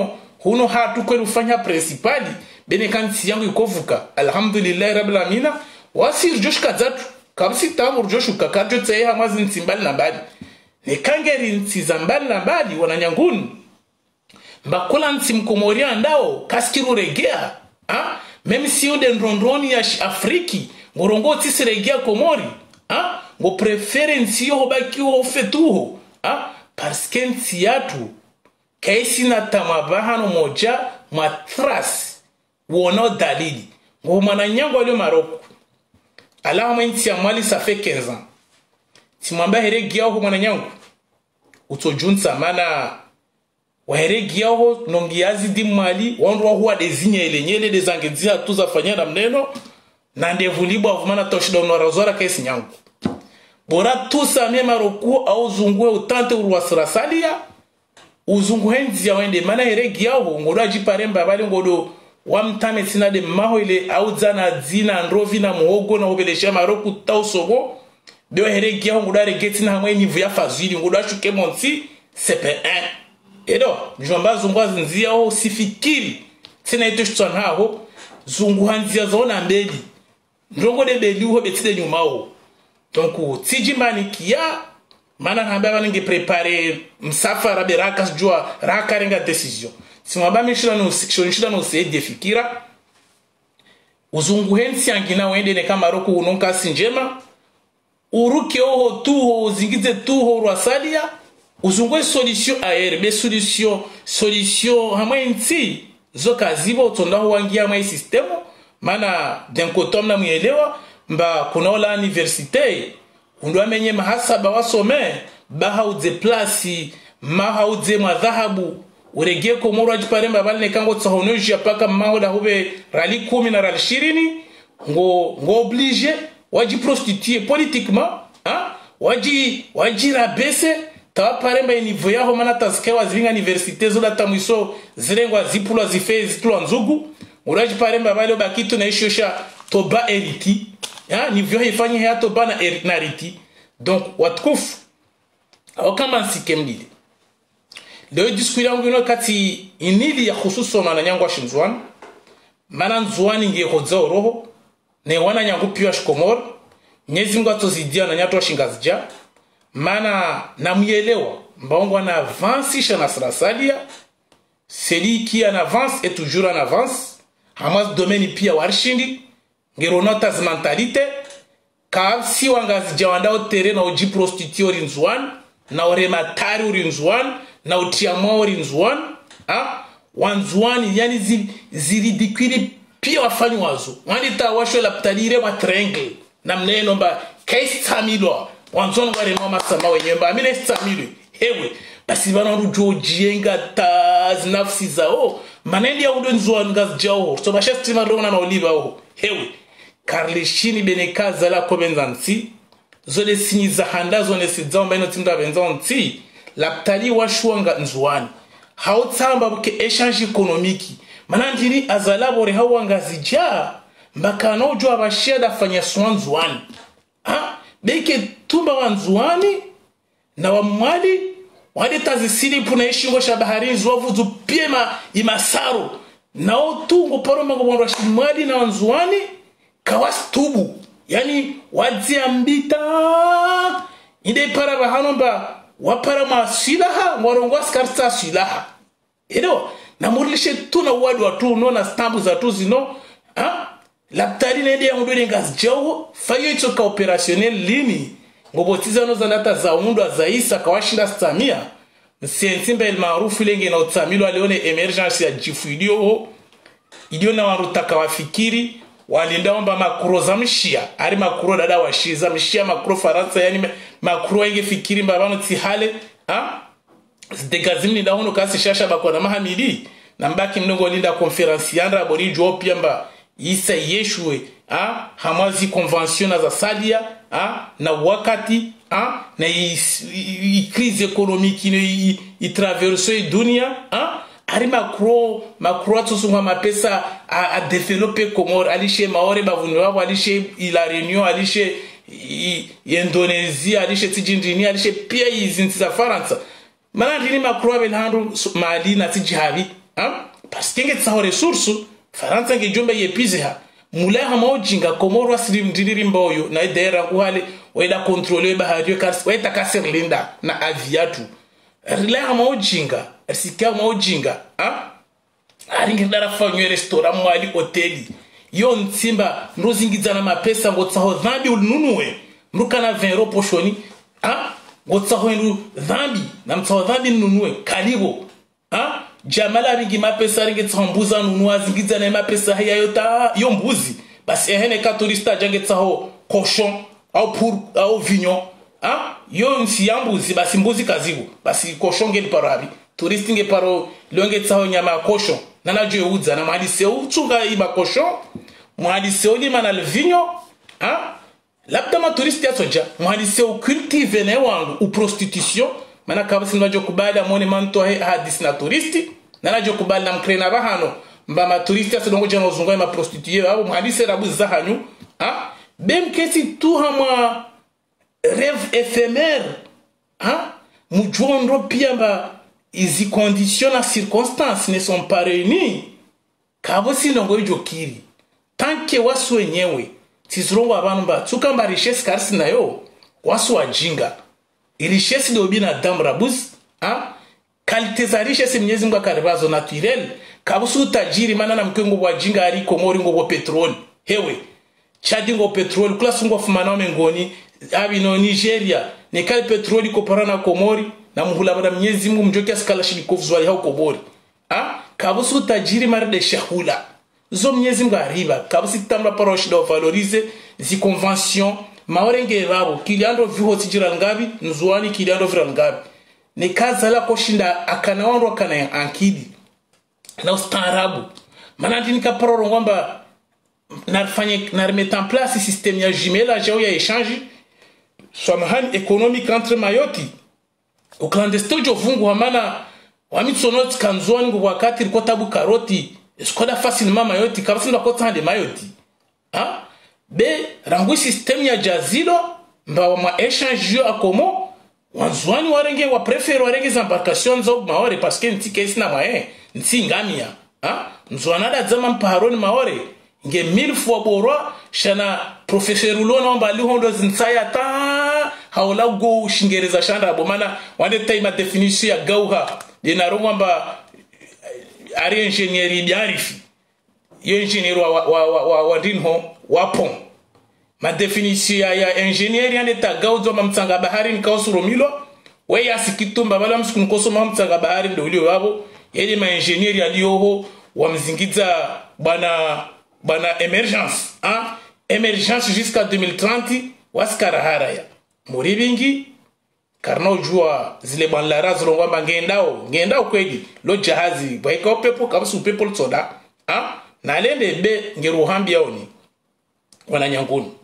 huno hatu kweli ufanya principali bene kanti yangu ikovuka alhamdulillah rabbil alamin wasir josh kazatu kabisi tamu josh ukakato tsaye hamazi ntimbali na mbali ne kangeri ntizambali na mbali wananyangunu mbakula ntimkomoria ndao kaskiru regea ha meme si onde ndrondroni ya Afriki ngorongo tisi regea komori ha ngo prefere ntiyo hobakiwo ofetuho ha parce que ntiyatu kaisi na tamabahano moja matras wona dalili ngo mwananyango alio Maroko ala mwenti ya mwali ça fait quinze ans timwamba heregia ho mwananyango utojunza mana wa heregia ho nongiazi di mwali wandu wa huwa dezinye ile nyele dezangezia tuza fanya na mneno na ndevulibwa vumana toshida unorazora kaisi nyango bora tusa me Maroko au zungue utante urwasrasalia uzungu henzi ya wende mana heregi yao ngodo ajiparemba bali ngodo wamtame tina de maho ile auzana dzina ndrovi na muhogo na obelesha Maroko tausogo de heregi yao ngodo regeti na hamwe nivu ya fazili ngodo ashuke monti C P un edo njomba zungu nzia ho sifikiri tina ito shitwana ho zungu hanzi ya zona mbeli ndrongo de beli ho betide nyuma ho donc tijimani kia mana hamba baninge préparer msafara beraka jua raka renga decision simwaba mishira no shonishira no se defikira uzungu hensi angina wende ne Maroko unonka sinjema uruke oho tuho zingize tuho rwasalia uzungu solution aere be solution solution hamwenzi zoka zibo tonda wangia mai system mana denkotom na muelewa mba kunaola universite undwa menye mahasaba wasome bahauze plasi mahauze madhahabu urege ko moro ajiparemba bali nekango tsahonoji apaka mahoda hube rali kumi na rali ishirini ngo ngo oblige waji prostituer politiquement hein waji waji rabese ta paremba niveau yaho mana tazike wazinga universite zola tamwiso zirengwa zipulwa zifezi tulwa nzugu uraji paremba bali obakitu na ishosha toba eriti ya niveau hifanye ya toba na nariti donc watkufu awakama nsikemlile leo diskuri yangu ino kati inili ya khususo mana nyangwa shinzwan mana nzwani nge hodza roho ne wana nyangu piwa shikomor nyezi ngo atozidia na nyato shingazija mana namuelewa mbaongo na avance shana srasalia celui qui en avance est toujours en avance hamas domaine pia warshindi ngeronota mentalité car si wangazi jawanda otere na uji prostitute orinzwan na orematari orinzwan na utiamwa orinzwan ha wanzwani yani zi ziridikili pia wafanyi wazo wanita washo la ptalire wa triangle na mneno mba kaistamilo wanzon wale mama sama wenye mba amine stamilo hewe basi bana rujo jienga taz nafsi zao manendi ya udo nzwan ngaz jao so basha stima ndo na oliva ho hewe karleshini benekaza la komenzanti zole sinyiza handa zone sidzamba ino timda benzanti laptali washwanga nzwani hautsamba buke échange économique manandiri azalabore hawanga zija mbakano jo abasheda fanya swanzwani ha beke tumba wanzwani na wamwali wade tazisili puna ishingo shabahari zwavu zupiema imasaru na otungo paroma ngobondwa shimwali na wanzwani kawastubu yani wadziambita inde para bahanomba wapara masilaha warongo skarta silaha edo na murlishe tuna wadu watu no na stambu za tu zino ha laptali nende ya ngudwe ngas jawo fayo ito ka opérationnel lini ngobotiza no zalata za undu azaisa kawashinda stamia nsentimba el maarufu lenge na utsamilo alione emergence ya jifuidio idio na warutaka wafikiri walinda omba makuro za mshia ari makuro dada washiza mshia makuro faransa yani makuro yenge fikiri mbabano tihale ha zdegazimni da hono kasi shasha bakona mahamidi na mbaki mnongo linda conference yandra bori jo piamba isa yeshwe ha hamazi convention za salia ha na wakati ha na i, i, i crise économique ni i traverse dunia ha ari makro makro tsusunga mapesa a, a développer Comore alishe maore bavuni wabo alishe la Réunion alishe i, i Indonesia alishe tijindini alishe pia izinti za Faransa mana ndini makro belhandu Mali na tijihabi ha parce que ngetsa ressource faransa ngejombe yepizeha mulaha maujinga komoro asiri mdiriri mboyo na idera kuhale weda kontrole bahari kars weda kasir linda na aviatu rilaha maujinga risika maujinga ha aringi dara fanyo restaurant mwali hoteli yo ntimba nrozingizana mapesa ngotsaho dhambi ulununue mrukana vingt euros poshoni ha ngotsaho ndu dhambi na mtsaho dhambi nunue kalibo ha jamala ringi mapesa ringi tsambuza nunua zingizana mapesa haya yota yo mbuzi basi ehene ka turista jange tsaho cochon au pour au vignon ha yo nsiyambuzi basi mbuzi kazibu basi cochon ngeli parabi touristi nge paro longe tsaho nyama ya cochon nana je uza na mali seu tsunga iba cochon mali seu ni mana le vignon ha labda ma touristi asoja mali seu cultive ne wangu u prostitution mana kabasi nwajo kubali amone manto he hadisi na touristi nana jo kubali na mkrena bahano mba ma touristi asodongo jana uzunga ma prostituée abo mali se rabu zahanyu ha bem kesi tu hamwa rêve éphémère ha mujondo pia mba izi conditions na circonstances ne sont pas réunies kabasi ndongo jokiri tanke wasu wenyewe tizirongo abantu ba tukamba richesse karisi nayo wasu wajinga richesse do bina damrabus ha qualité za richesse mnyezi mbwa karibazo naturel kabusu tajiri mana na mkengo wajinga ari komori ngo petrol hewe chadi ngo petrol class ngo fumana mengoni abi no Nigeria ne kal petroli ko parana komori na muhula bada mnyezi mungu mjoki askala shilikofu zwali hau kobori ha kabusu tajiri marde shahula zo mnyezi mungu arriba kabusi tamba paroche do valoriser zi convention maorenge rabo kiliando viho tijira ngabi nzuani kiliando vira ngabi ne kaza la koshinda akanaondo kana ankidi na ustaarabu manandi nika paroro ngomba narfanye narmettre en place système ya jumelage ya échange samahani économique entre Mayotte au clandestin jo vungu hamana wamitsonot kanzoni ngo wakati liko tabu karoti skoda facilement Mayotte kabisa ndakota hande Mayotte ha be rangu système ya jazilo mba wa échange yo akomo wanzwani warenge wa préfère warenge za embarcation zo maore parce que ntike sina maye nti ngamia ha nzwana da zama mparoni maore nge mille fois borwa shana professeur ulona mbali hondo zinsaya ta haula go shingereza shanda bomana wande taima definition ya gauha dina rongamba ari ingenieri biarifi yo ingenieri wa wa wa, wa, wa dinho wapon ma definition ya, ya ingenieri ande ta gauzo mamtsanga bahari nkausuro milo we yasikitumba bala msikunkoso mamtsanga bahari ndo ulio wabo yeli ma ingenieri aliyoho wamzingiza bana bana emergence hein emergence jusqu'à deux mille trente waskara haraya muribingi karno jua zile banlara zilongwa ngendao ngendao kweli lo jahazi baiko pepo kabisa pepo soda hein na lende be ngeruhambi yaoni wana nyanguni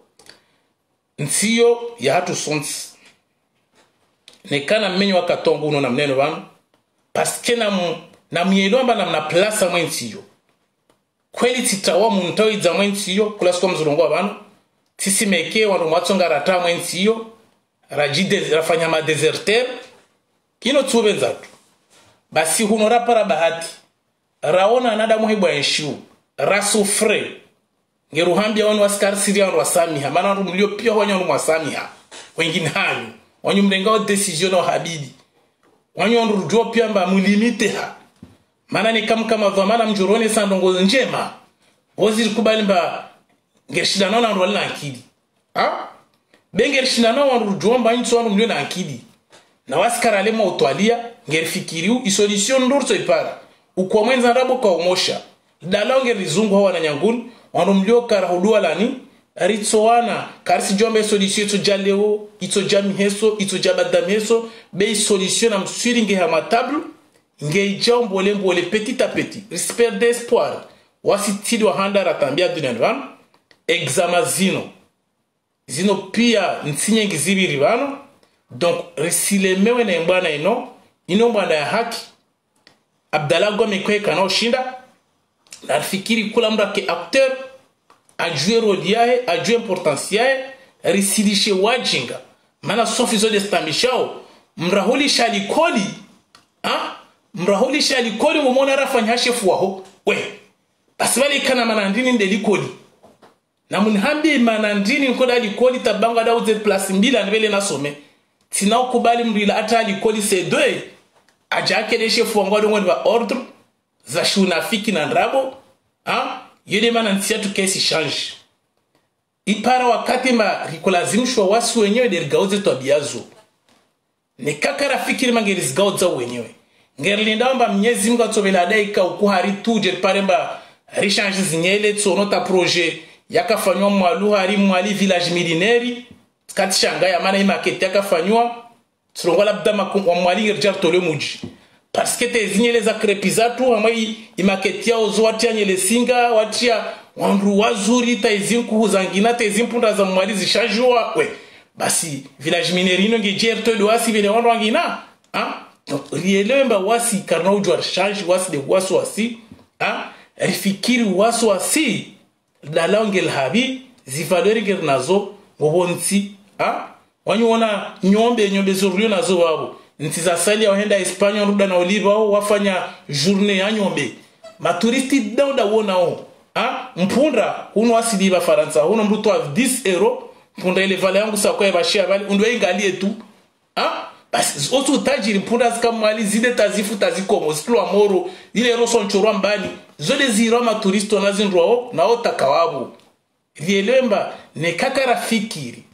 nsiyo ya hatu sonsi nekana menyo wakatongo uno na mneno wanu paske na mu na myelomba na mna plasa mwensiyo kweli titawa muntoi za mwensiyo kula siko mzulongo wanu tisi meke wanu mwatsonga rata mwensiyo rajide rafanya ma deserter kino tube nzatu basi hunora para bahati raona nada muhibu ya enshiu rasufre ngeruhambia wanu waskari siria wanu wasamiha mana wanu mlio pia wanyo wanu wasamiha wengine hanyu wanyu mlengao decision wa habidi wanyu wanu rujua pia mba mulimite ha mana ni kama kama dhamana mjuroni sandongo njema ozi kubali mba ngershida nona wanu wali na akidi ha bengershida nona wanu rujua mba nchi wanu mlio na akidi na waskari alema utwalia ngerifikiriu isolution ndurso ipara ukwa mwenza rabo kwa umosha dalonge rizungu hawa na nyanguni wanu mlio karahudua lani ritsowana karisi jombe solution ito jaleo ito jami heso ito jabadami heso be solution na mswiri nge hama table nge ijao mbole mbole petit à petit respect d'espoir wasi tidi wa handa ratambia dunenvan exama zino zino pia nsinye ngizibiri vano donc risilemewe na mbana ino ino mbana ya haki Abdallah Gome kwe kanao shinda na fikiri kula mrake acteur ajue role yae ajue importance yae risidishe wajinga mana sofizo de stambishao mrahuli shalikoli ha mrahulisha likoli mumona rafanya shefu waho we basi wale kana manandini nde likoli na munhambi manandini nkoda likoli tabanga da uze place mbila nbele nasome tina ukubali mrila ata likoli se deux ajake de shefu wangu wadongo ni wa ordre za shunafiki na ndrabo ha yule mana ntia tu kesi change ipara wakati ma rikolazimshwa wasi wenyewe de rigauze to abiazo ne kakara fikiri mangerizgauza wenyewe ngerlinda mba mnyezi mga tsobela daika ukuhari tuje paremba rechange zinyele tsonota projet yakafanywa mwalu hari mwali village milinaire kati shanga ya mana imakete yakafanywa trongola bdama kwa mwali ngerjar tole muji parce que te zinyele za krepizatu amai imakete ya ozwatia nyele singa watia wanru wazuri ta izinku huzangina te zimpunda za mwali zishajua we basi village milinaire ino ngejer tole wasi vile wanru wangina ha donc rielewe mba wasi karna ujwa change wasi de wasu wasi ha rifikiri wasu wasi la langue elhabi zivalori gernazo ngobonsi ha wanyu wana nyombe nyombe zorulio nazo wabo ntiza sali waenda Espanya ruda na Oliva wao wafanya journée ya nyombe maturisti dauda wona o ha mpunda uno asidi ba Faransa uno mruto wa dix euros mpunda ile vale yangu sakwa bashia bali undwe ingalie tu ha basi otu tajiri mpunda zika mwali zide tazifu tazikomo ziklo amoro ile roso nchorwa mbali zode ziroma turisto nazinrwao na otakawabu vielemba ne kakara fikiri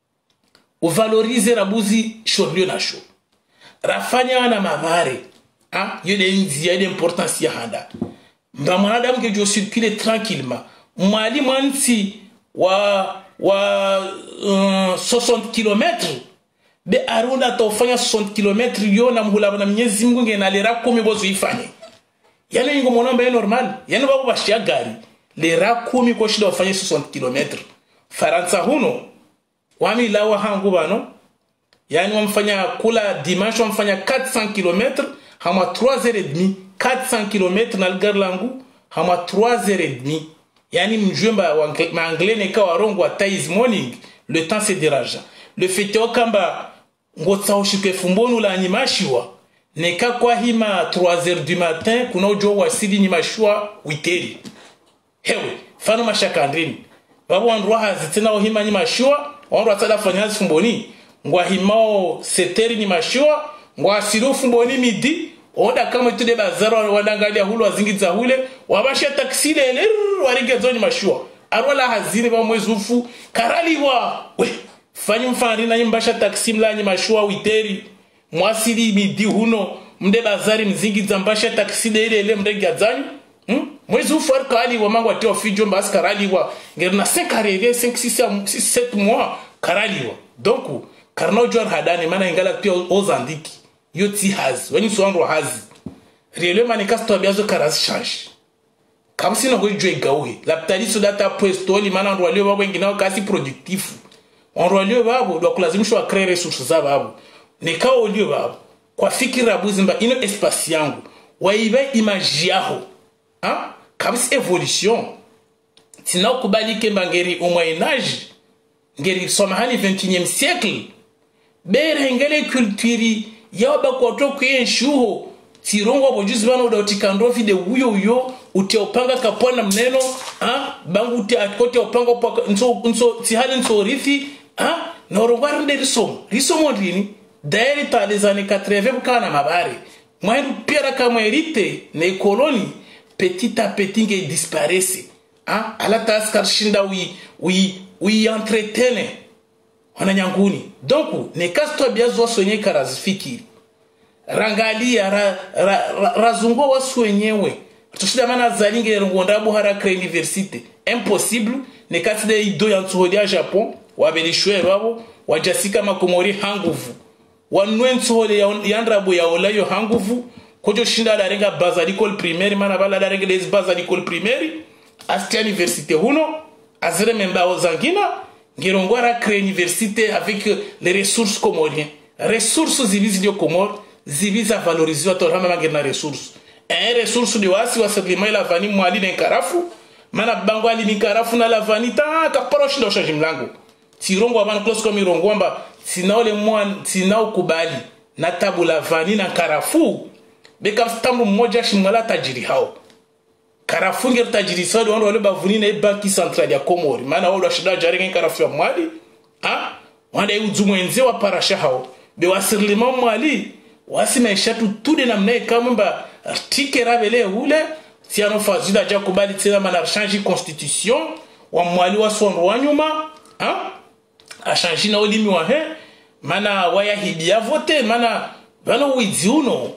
uvalorize rabuzi shorlio na sho rafanya wana mavare ha yule nzia ile importance ya handa mba mwanadamu ke jo circuler tranquillement mwali mwansi wa wa uh, soixante kilomètres be arunda tofanya soixante kilomètres yo na mhula na Mwenyezi Mungu ngenalera kumi bozo ifanye yani ngo mwana mba normal yani babo bashia gari lera kumi ko shida ufanye soixante kilomètres Faransa huno wami lawa hangu bano yani wamfanya kula dimanche wamfanya quatre cents kilomètres hama trois heures et demie quatre cents kilomètres na lgar langu hama trois heures et demie yani mjumba wa anglais ne ka warongo wa tais morning le temps c'est dérangeant le fait est okamba ngotsa oshike fumbonu la nyimashiwa neka kwa hima trois heures du matin kuna ujo wasidi nyimashwa wikeri hewe fano mashakandrini babu wanruwa hazitina ohima nyimashwa wanruwa tada fanyazi fumboni ngwa himao seteri nyimashwa ngwa asiru fumboni midi oda kama itude bazaro wadangalia hulu wazingiza hule wabasha taksile ele warigezo nyimashwa arwala hazini ba mwezi ufu karaliwa we fanyu mfani na nyimbasha taksi mla nyimashwa witeri mwasili midi huno mde bazari mzingiza mbasha taksi de ile ile mrega zanyu hmm? mwezi ufu kali wa mangu ati ofijo mbasi karaliwa ngerna cinq carrières cinq six sept mois karaliwa donc karno jor hadani mana ingala pia ozandiki yoti hazi wani suwangu hazi riele mani kasto biazo karaz change kamsi no gojwe gauhe la ptaliso data postoli mana ndo walio babo ngina kasi productif on walio babo do kulazimishwa créer ressources za babo nekao walio babo kwa fikira buzimba ino espace yangu waiba image yaho ha kabisa evolution tina kubalike mbangeri au moyen âge ngeri somahani vingt et unième siècle bere ngele culture yaba kwa toku yenshuho tirongo bojuzi bana udautikandofi de uyo uyo uteopanga kapona mneno ha bangu ute akote opanga opaka nso nso tihali nso rifi ha norongwa nde risomo risomo ndini daire ta les années quatre-vingts kana mabare mwaru pira kama erite ne koloni petit à petit nge disparaisse ha ala taskar shinda wi wi wi entretene wana nyanguni donc ne kasto biazo sonye karazfikiri rangalia ra, ra, ra, razungo wasu wenyewe tushida mana zalinge ngonda buhara kre université impossible ne katide ido ya tsoholia Japon wabelishwe babo wajasika makomori hanguvu wanwe ntsohole ya ndrabo ya olayo hanguvu kojo shinda darenga base d'école primaire mana bala darenga des base d'école primaire asti université huno azere memba ozangina ngirongora kre université avec les ressources comoriennes ressources zibizi dio komor zibiza valoriser atorama magena ressources un ressource de wasi wa sedlima ila vani mwali na karafu mana bango ali mikarafu na la vanita ka proche do change mlango tirongo abana close comme irongo amba sinao le mwa sinao kubali na tabu la vani na karafu beka stambu mmoja shimwala tajiri hao karafunge tajiri sadi wando wale bavuni na banki centrale ya Komori maana wao washida jarenge karafia mwali ah wanda yuzumwenze wa parasha hao be wasirlima mwali wasimaisha tu tude na mnae kamba artike rabele ule si anofazida ja kubali tena mana changer constitution wa mwali wa son wanyuma ah a changer na olimi wa he mana waya hibia vote mana bana widziuno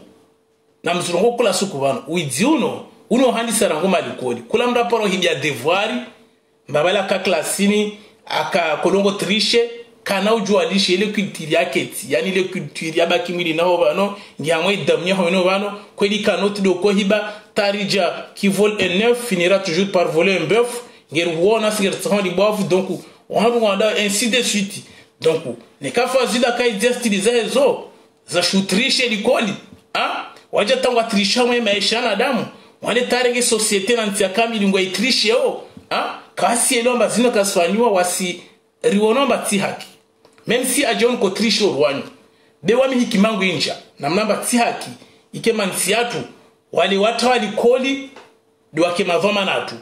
na mzungu kula suku bana widziuno uno handi sarango malikoli kula mraporo hibia devoir mbabala ka klasini aka kolongo triche kana ujualishe ile culture yake yani ile culture ya bakimili naho bano ngiyamwe damnya hono bano kweli kanoti do ko hiba tarija qui vole un neuf finira toujours par voler un bœuf ngir wona sigir tsandi bofu donc on wanda ainsi de suite donc ne ka fazida ka utiliser zo za shutrishe likoli ah waje tangwa trisha mwe maisha na damu wale tarege societe na ntia kamili ngwa itrishe o ah kasi elomba zino kasfanywa wasi riwonomba ti haki même si ajon ko trishe rwanyu be wami hikimangu inja na mnamba ti haki ike mansiatu wale watu walikoli ndo wake mavama natu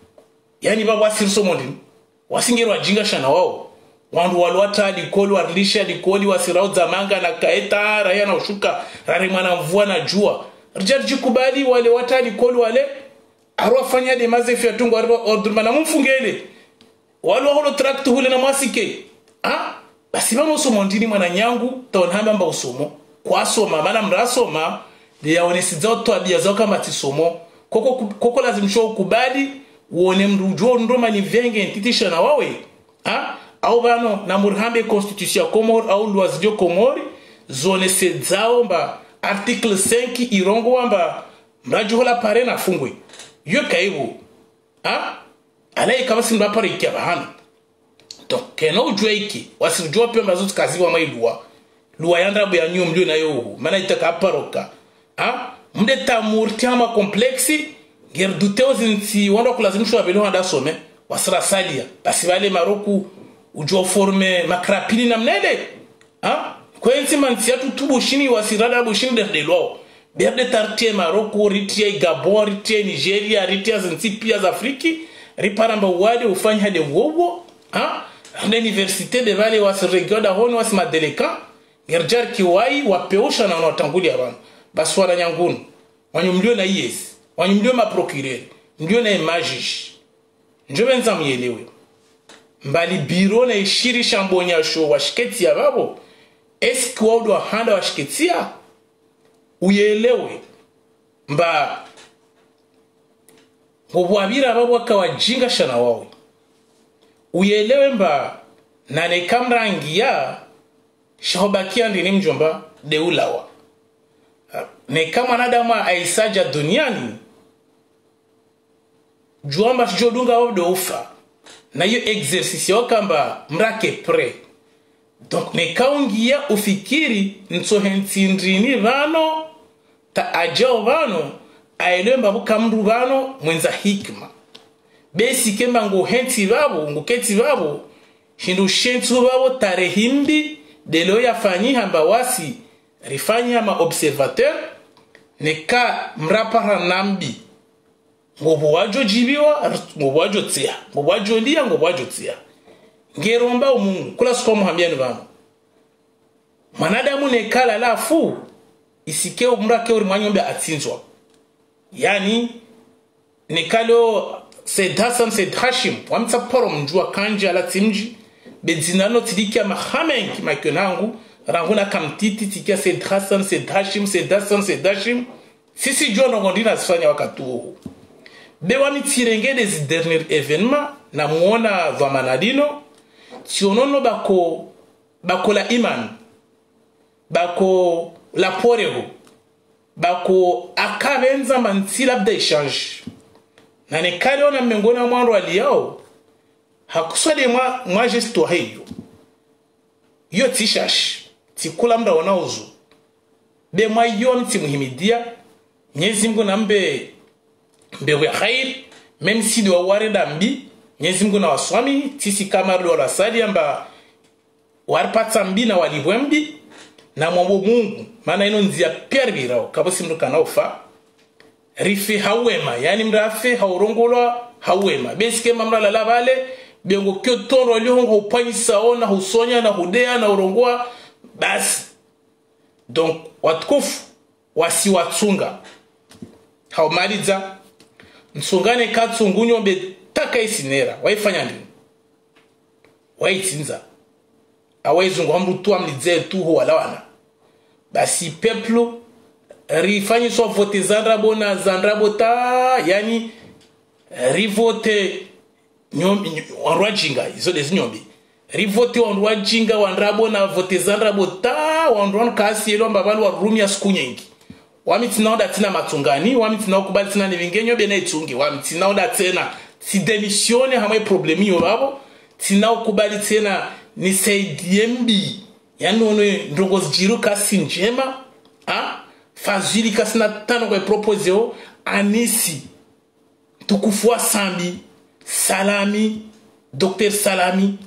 yani baba wasirso mondini wasingero wajinga shana wao wandu walwata alikoli warilisha alikoli wasirao zamanga na kaeta raya na ushuka rari mwana mvua na jua rijarji kubali wale wata alikoli wale arwa fanya de mazefi atungu arwa ordurmana mfungele wale holo traktu hule na mwasike ah basi mama usomo ndini mwana nyangu taonhamba mba usomo kwa soma mana mrasoma ya onesidzao to abia zao kama tisomo koko koko lazimsho kubali uone mrujo ndoma ni venge ntitisha na wawe ha au bano na murhambe constitution Komori au lois de Komori zone sedzao mba article cinq irongo wamba mrajo la pare na fungwe yo kaibo ha alai kama simba pare ikabahana donc keno ujweiki wasirjo pe mbazo kaziwa mailua lua yandra bu ya nyum ndio nayo maana itaka paroka ah mde tamurti ama complexi gerduteo zinti wanda kulazimishwa vile wanda some wasra salia basi wale maroku ujo forme makrapini na mnede ah kwenzi mansiatu tubushini wasirada bushini de lo berde tartie maroku ritie Gabon ritie Nigeria ritie zinti pia za Afriki riparamba wade ufanya hade wowo ah na universite de vale wasregoda hono wasmadeleka gerjar kiwai wapeosha na wanatangulia abantu baswara nyangunu wanyumlio na yes wanyumlio ma procureur ndio na imagish njo benza myelewe mbali biro na ishiri shambonya sho washiketi ya babo eski waudu wa handa washiketia uyelewe mba ngobuabira babo wakawajinga shana wawe uyelewe mba nane kamrangia shahobakia ndini mjomba deulawa ne kama nadama aisaja duniani juamba jodunga wabdo ufa na yo exercice wakamba mrake pre donc ne kaungia ufikiri nsohentindrini vano ta ajao vano aelemba bukamru vano mwenza hikma besi kemba ngo henti vabo ngo keti vabo hindu shentu vabo tarehimbi delo ya fanyi hamba wasi rifanya ma observateur neka mrapara nambi ngobo wajo jibiwa ngobo wajo tia ngobo wajo lia ngobo wajo tia ngeromba umungu kula siko muhambiani vamo manadamu nekala lafu isike umrake uri mwanyombe atsinzwa yani nekalo Said Hassan Said Hashim wamtsaporo mjua kanja ala timji bedzinano tidikia mahamenki makionangu ranguna kamtiti tikia Said Hassan Said Hashim Said Hassan Said Hashim sisi jua nongondina zifanya wakati huo bewa mitirenge des derniers événements na muona vamanadino tionono bako bako la iman bako la poreho bako akabenza mantila bda échange na nekale ona mengona mwando aliyao hakuswade mwa mwa gesto hiyo yo tishash tikula mda wanauzu be mwa yon timuhimidia Mwenyezi Mungu nambe mbewe khair même si do ware dambi Mwenyezi Mungu na waswami tisi kama ndo la sali amba warpata mbi na walibwembi na mwambo Mungu maana ino nzia pervirao kabosi mtu kanaufa rifi hawema yani mrafi haurongolwa hawema besike mamra la lavale bengo kyo toro lihongo upanyisa ona husonya na hudea na urongoa basi donc watukufu wasi watsunga haumaliza msungane katsungunyo be taka isinera waifanya ndini waitinza awezungu hamrutu amlize tu ho walawana basi peplo rifanyi so vote zandrabo na zandrabo ta yani rivote nyombi wanrwa jinga izo dezi nyombi rivote wanrwa jinga wandrabo na vote zandrabo ta wanrwa kasi yelo mbabalu wa rumi ya siku nyingi wamitinao da tina matungani wamitinao kubali tina nivingenyo bena itungi wamitinao da tena si demisione hamwe problemi yo babo tinao kubali tena ni saidiembi yani ono ndongozi jiru kasi njema ha fazili kasi na tano kwa proposeo anisi tukufua sambi salami docteur salami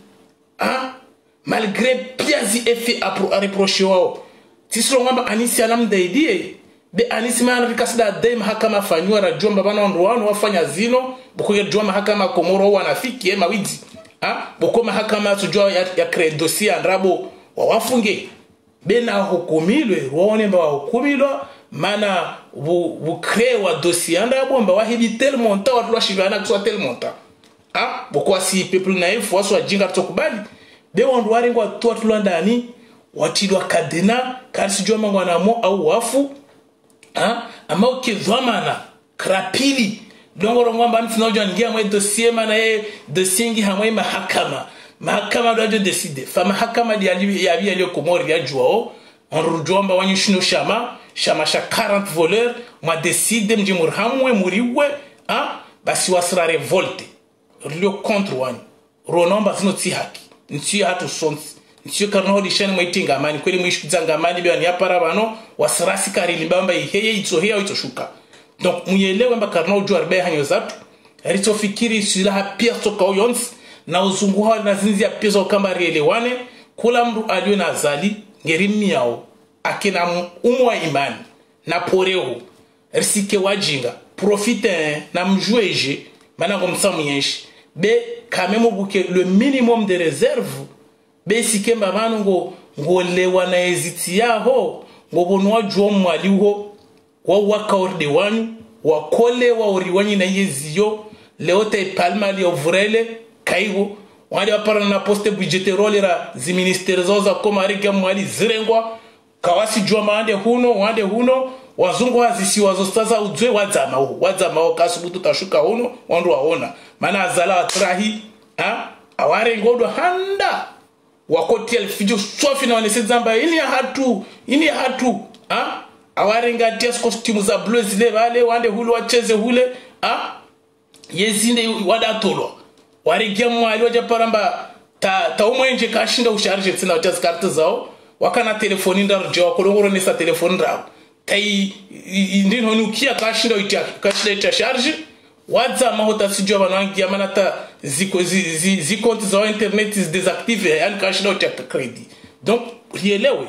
ha malgré piazi effet à reprocher wao tisiro ngamba anisi alam daidie be anisi maana vikasida daim hakama fanywa rajua mbabana ndwano wafanya zino bukoye jua mahakama komoro wanafiki ema widi ha boko mahakama tujua ya, ya crée dossier andrabo wawafunge bena hukumilwe ruone mba hukumilwa mana bu bu crée wa dossier andrabo mba wahibi tel montant watu washivana kwa tel montant ha boko si people naif waso ajinga tokubali be wandwari ngwa tu watu ndani watilwa kadena kasi jua mangwana mo au wafu ha ama ukidhamana krapili dongoro ngamba mtinojo ngia mwe dossier mana ye dossier ngi hamwe mahakama mahakama dojo decide fa mahakama di ali ya bi ali komori ya juo on rujomba wanyishino shama shama sha quarante voleurs mwa decide mjimur hamwe muriwe ha basi wasra revolte rio contre wanyu ronomba zino ti haki nti hatu sonsi nti karno di shene mwitinga amani kweli mwishizanga amani bya nyapara bano wasrasi karili mbamba iheye itsohea itoshuka donc muyelewe mba karno jua rbe hanyo zatu rito fikiri sila hapia toka oyons na uzunguha na zinzi ya pesa kamba rielewane kula mru alio na zali ngerimi yao akina umwa imani na poreo risike wajinga profite na mjueje mana komsa myenshi be kamemo buke le minimum de réserve be sike mbabano ngo ngolewa na eziti yaho ngobonwa juo mwaliho wa waka orde wanyu wakole wa uriwanyi na yeziyo leote palma li ovrele kaigo wali wapara na poste budgetero ra zi ministere zoza koma rega mwali zirengwa kawasi jua maande huno wande huno wazungu hazisi wazostaza udzwe wadzama ho wadzama ho kasubutu tashuka huno wandu waona mana azala atrahi ha aware ngodo handa wakotiel fijo sofi na wanesezamba ini hatu ini hatu ha awarenga ties costume za bleu zile vale wande hulu wacheze hule ha yezinde wadatolo waregia mwali waje paramba ta ta umwenje kashinda usharje tsina wachazi carte zao wakana telefoni ndarje wakolongoro nesa telefoni ndao tai ndino nukia kashinda utia kashinda ita charge wadza mahota sijwa banangia manata ziko zikonti za internet is désactivé yani kashinda utia credit donc rielewe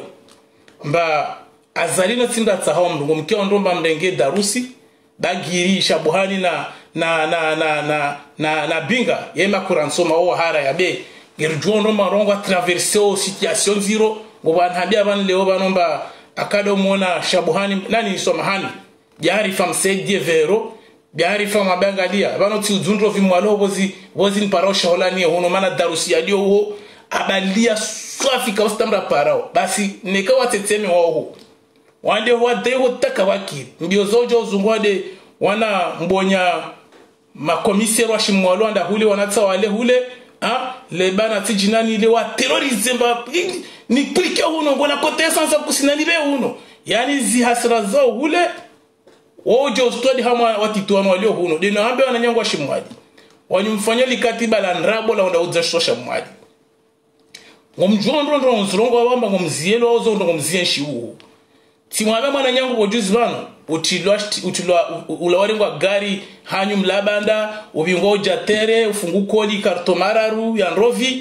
mba azalino tsinda tsaho mndungu mkeo ndomba mrenge darusi bagiri shabuhani na na na na na na, na binga yema kuransoma o hara yabe gerjono marongo traverser o situation zero ngo banhabia ban leo banomba akado muona shabuhani nani somahani byari fam sedie vero byari fam abangalia bano ti uzundro vimwalo bozi bozi nparosha holani hono mana darusi adio ho abalia swafika ustamra parao basi nekawa tetemi wao wande wade hotaka waki mbio zojo uzungwade wana mbonya makomisero wa shimwalwanda hule wanatsa wale hule ha lebana tijinani ile wa terrorism ba ni plike huno ngona kote sansa kusinanibe huno yani zi hasra zao hule ojo study hama watituano walio huno dino ambe wananyangwa shimwadi wanyumfanya likatiba la nrabo la onda uzashosha mwadi ngomjondo ndo nzrongo wamba ngomzielo ozo ndo ngomzienshi huo timwabe mwana nyangu bojuzi bano utilwa utilwa ulawarengwa gari hanyu mlabanda ubingo jatere ufungu koli kartomararu ya nrovi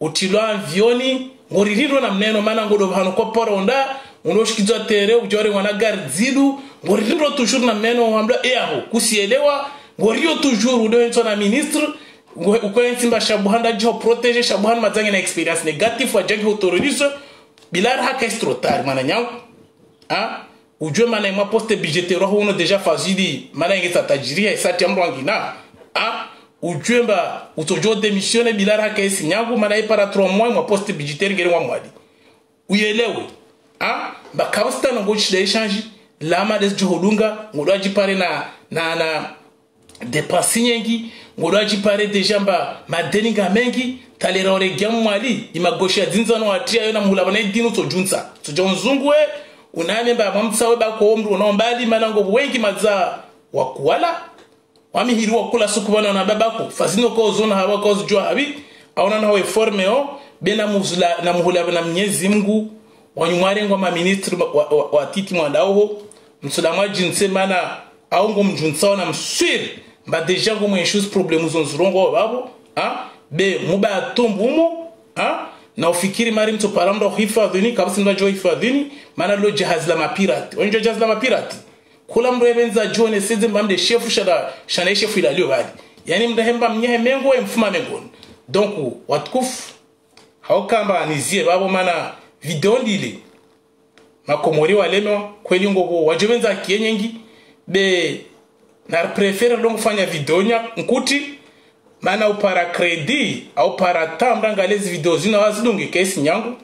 utilwa avioni ngoririndo na mneno mana ngodo hano ko poronda uno shikizwa tere ujore wana gardzidu ngoririndo toujours na mneno wambla eho kusielewa ngorio toujours udo nso na ministre ukoyensi mba shabuhanda jo protéger shabuhanda mazangi na experience négative wa jangi terrorisme bilar haka estrotar mana nyang ah ujue mana ima poste budgétaire ho uno déjà fazidi mana ingesa tajiria isati amrwangina ah ujue mba utojo démissionner bilar haka esi nyangu mana ipara trois mois ma poste budgétaire ngere wa mwadi uyelewe ah ba kawsta na ngochi da échange lama des johodunga ngodo ajipare na na na dépense nyengi ngodo ajipare deja mba madeninga mengi talera ore gyamwali imagosha zinzano atia yo na muhula bana idinu to junsa to jonzungwe unane mba mamtsawe ba ko omru no mbali manango wengi maza wakuwala wamihiri wakula suku bana na babako fazino ko zona hawa ko zjwa habi aona na we forme o bena muzula na muhula bana Mwenyezi Mungu wanyumare ngwa ma ministre wa, wa, wa titi mwandao msulama jinse mana aongo mjunsa na mswiri mba deja ngo mwenshus problemu zonzurongo babo ah be muba atombumo ah na ufikiri mari mtu paramda hifadhini kabisa mnajo hifadhini maana lo jahaz la mapirati onjo jahaz la mapirati kula mdo ebenza jone seze mbamde chefu shada shana chefu ila lio bali yani mdahemba mnyehe mengo mfuma mengon donc watkufu haokamba nizie babo maana video ndile makomori walemo kweli ngogo wajobenza kienyengi be na prefere longo fanya video nya nkuti mana upara kredi au para tamba ngalezi video zina wazidungi kesi nyangu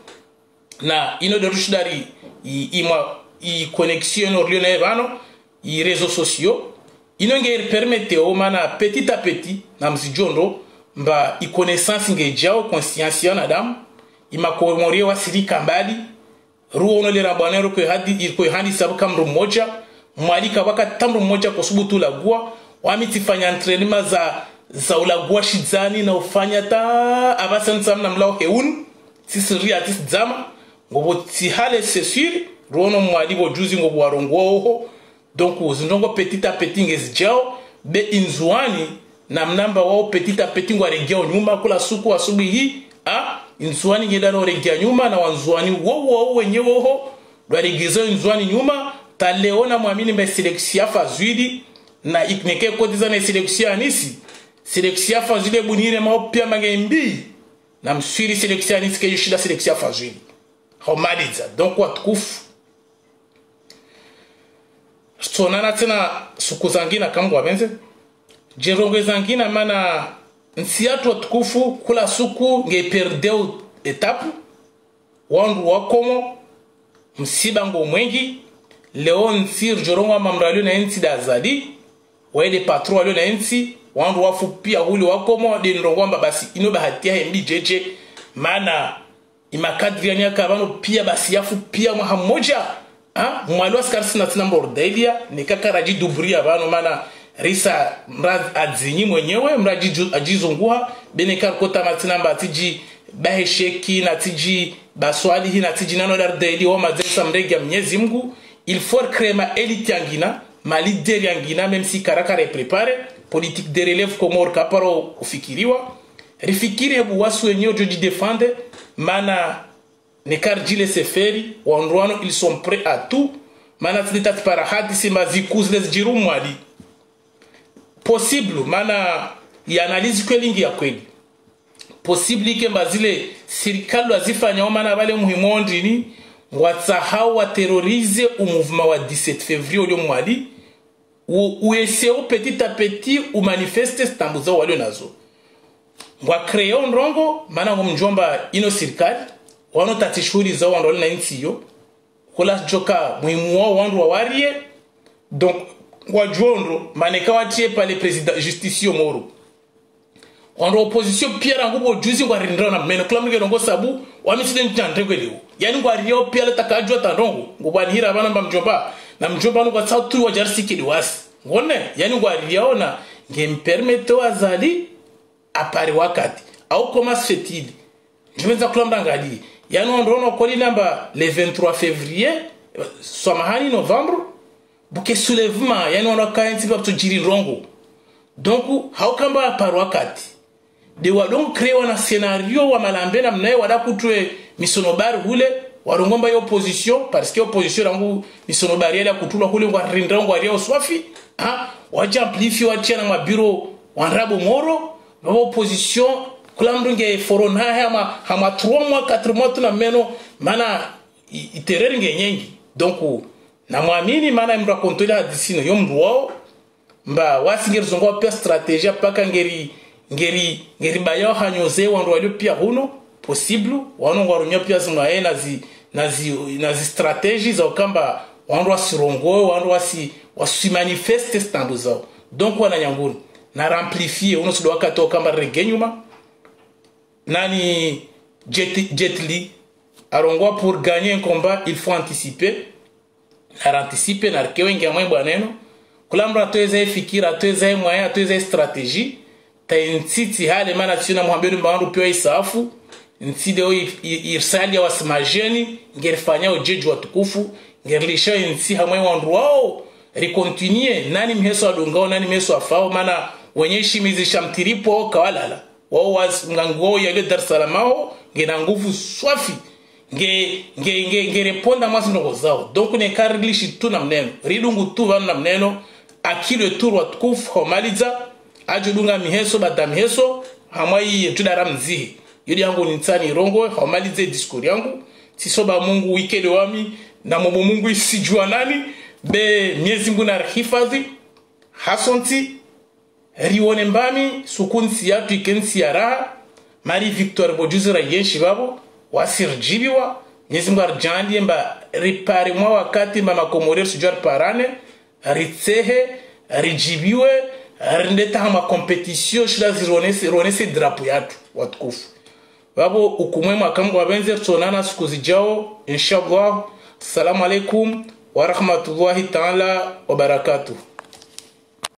na ino de rushidari ima i connexion orlio na ebano i réseaux sociaux ino nge permette o mana petit à petit na mzijondo mba i connaissance nge jao conscience ya nadam ima komori wasiri kambali ruo no le rabanero ko hadi ko handi sabu kamru moja mwalika waka tamru moja kwa subutu la gua wamitifanya entraînement za za ulagua shizani na ufanya ta abasa nsamna mlao heun sisiri atis zama ngobo tihale c'est sûr rono mwalibo juzi ngobo warongo ho donc uzindongo petit à petit ngezijao be inzuani na mnamba wao petit à petit ngwaregea nyuma kula suku asubuhi ah inzuani ngedano regea nyuma na wanzuani wo wo wenyewe ho lwaregezo inzuani nyuma taleona mwamini mbe seleksia fazwidi na ikneke kotiza na seleksia anisi seleksia fazwidi bunire mao pia mangembi na mswiri seleksia anisi ke yoshida seleksia fazwidi homaliza donc watukufu sonana tena suku zangina kamgwa benze jeronge zangina mana nsiatu watukufu kula suku nge perdeu etapu wandu wakomo msiba ngo mwengi Leon Sir Joronga mamralio na nsi da zadi waede patro alio na nsi wandu wafu pia huli wakomo de nrongwamba basi ino bahatia hembi jeje mana imakadri anyaka abano pia basi yafu pia mwa moja ha mwalo askarsi na tina mordelia nikakaraji dubri abano mana risa mraz adzinyi mwenyewe mraji ajizunguha benekar kota matina mbatiji bahesheki na tiji baswali hi na tiji nano dar daily wa mazesa mregi ya Mwenyezi Mungu. Il faut créer ma élite yangina, ma leader yangina, même si Karakara est préparé, politique de relève comme or kaparo ufikiriwa, rifikiri hebu wasu wenyewe joji defende, mana nekardile seferi, wanruano ils sont prêts à tout, mana tinitat para hadisi mazikuz les jirum wali. Possible, mana y analyse kwelingi ya kweli. Possible ike mbazile sirikalu azifanya mana vale muhimondi ni, watsahau wa terrorize au mouvement wa dix-sept février olio mwali ou essayou petit à petit ou manifeste stambuza walio nazo wa créer ndrongo mana ngomjomba ino serikali wano tatishuri za wando na nchi yo kula joka muhimu wao wandu wawarie donc wa jondo maneka watie pa le président Justicier Moro wando opposition Pierre Ngubo juzi kwa rindra na meno kula mnge ndongo sabu wamisile ntandrego leo yani kwa rio pia le takajwa tandongo ngubani hira bana mba mjomba na mjomba nuko sautu wa jarsi kiliwasi ngone yani kwa rio na ngempermete wazali apare wakati au koma sfetili njumeza kulamba ngali yani ondrono koli namba le vingt-trois février somahani novembre buke soulèvement yani on a kainti ba to jiri rongo donc haukamba apare wakati de wadon créer un scénario wa malambe na mnaye wada kutwe misonobari hule warongomba yo opposition parce que opposition rangu misonobari ya kutulwa hule ngwa rindra ngwa ria oswafi ha waja amplify watia na mabiro wanrabo moro na opposition kula mdunge forona hama hama trois mois quatre mois tuna meno mana iterere ngenyengi donc na mwamini mana mra kontrola hadisino yo mruo mba wasingeri zongo pe stratégie paka ngeri ngeri ngeri bayo hanyoze wandu walio pia huno possible wanu ngwarunya pia zimwae nazi nazi nazi stratégie za kamba wandu wasirongo wandu wasi wasi manifeste stando zao donc wana nyanguni na ramplifier uno sudo wakato kamba regenyuma nani jet jetli arongwa pour gagner un combat il faut anticiper na anticiper na kewengi amwe bwaneno kulambra toeze fikira toeze moyen toeze stratégie ta ntiti hale mana tsina muhambedu bandu pio isafu ntide o irsali wa smajeni ngerfanya ojeju watukufu ngerlisha nti hamwe wandu wao recontinue nani mheso adungao nani mheso afao mana wenye shimizi shamtiripo kawalala wao was ngango ya le Dar es Salaam ngena nguvu swafi nge nge nge nge reponda masi ndogo zao donc ne karilishi tu na mneno ridungu tu vanu na mneno akile turu watukufu homaliza ajudunga miheso bata miheso hamai tudara mzihi yudi yangu nitani rongo homalize diskuri yangu sisoba Mungu wikele wami na mobo Mungu isijua nani be miezi Mungu na hifadhi hasonti riwone mbami sukunsi yatu ikensi ya raha Marie Victoire Bojuzira yenshi babo wasirjibiwa miezi Mungu arjandi mba ripare mwa wakati mba makomorero sujuar parane ritsehe rijibiwe rindeta hama competition shida zironese ronese drapo yatu watukufu babo ukumwema akamu wabenze tonana siku zijao inshallah. Assalamu alaikum wa rahmatullahi ta'ala wa barakatuh.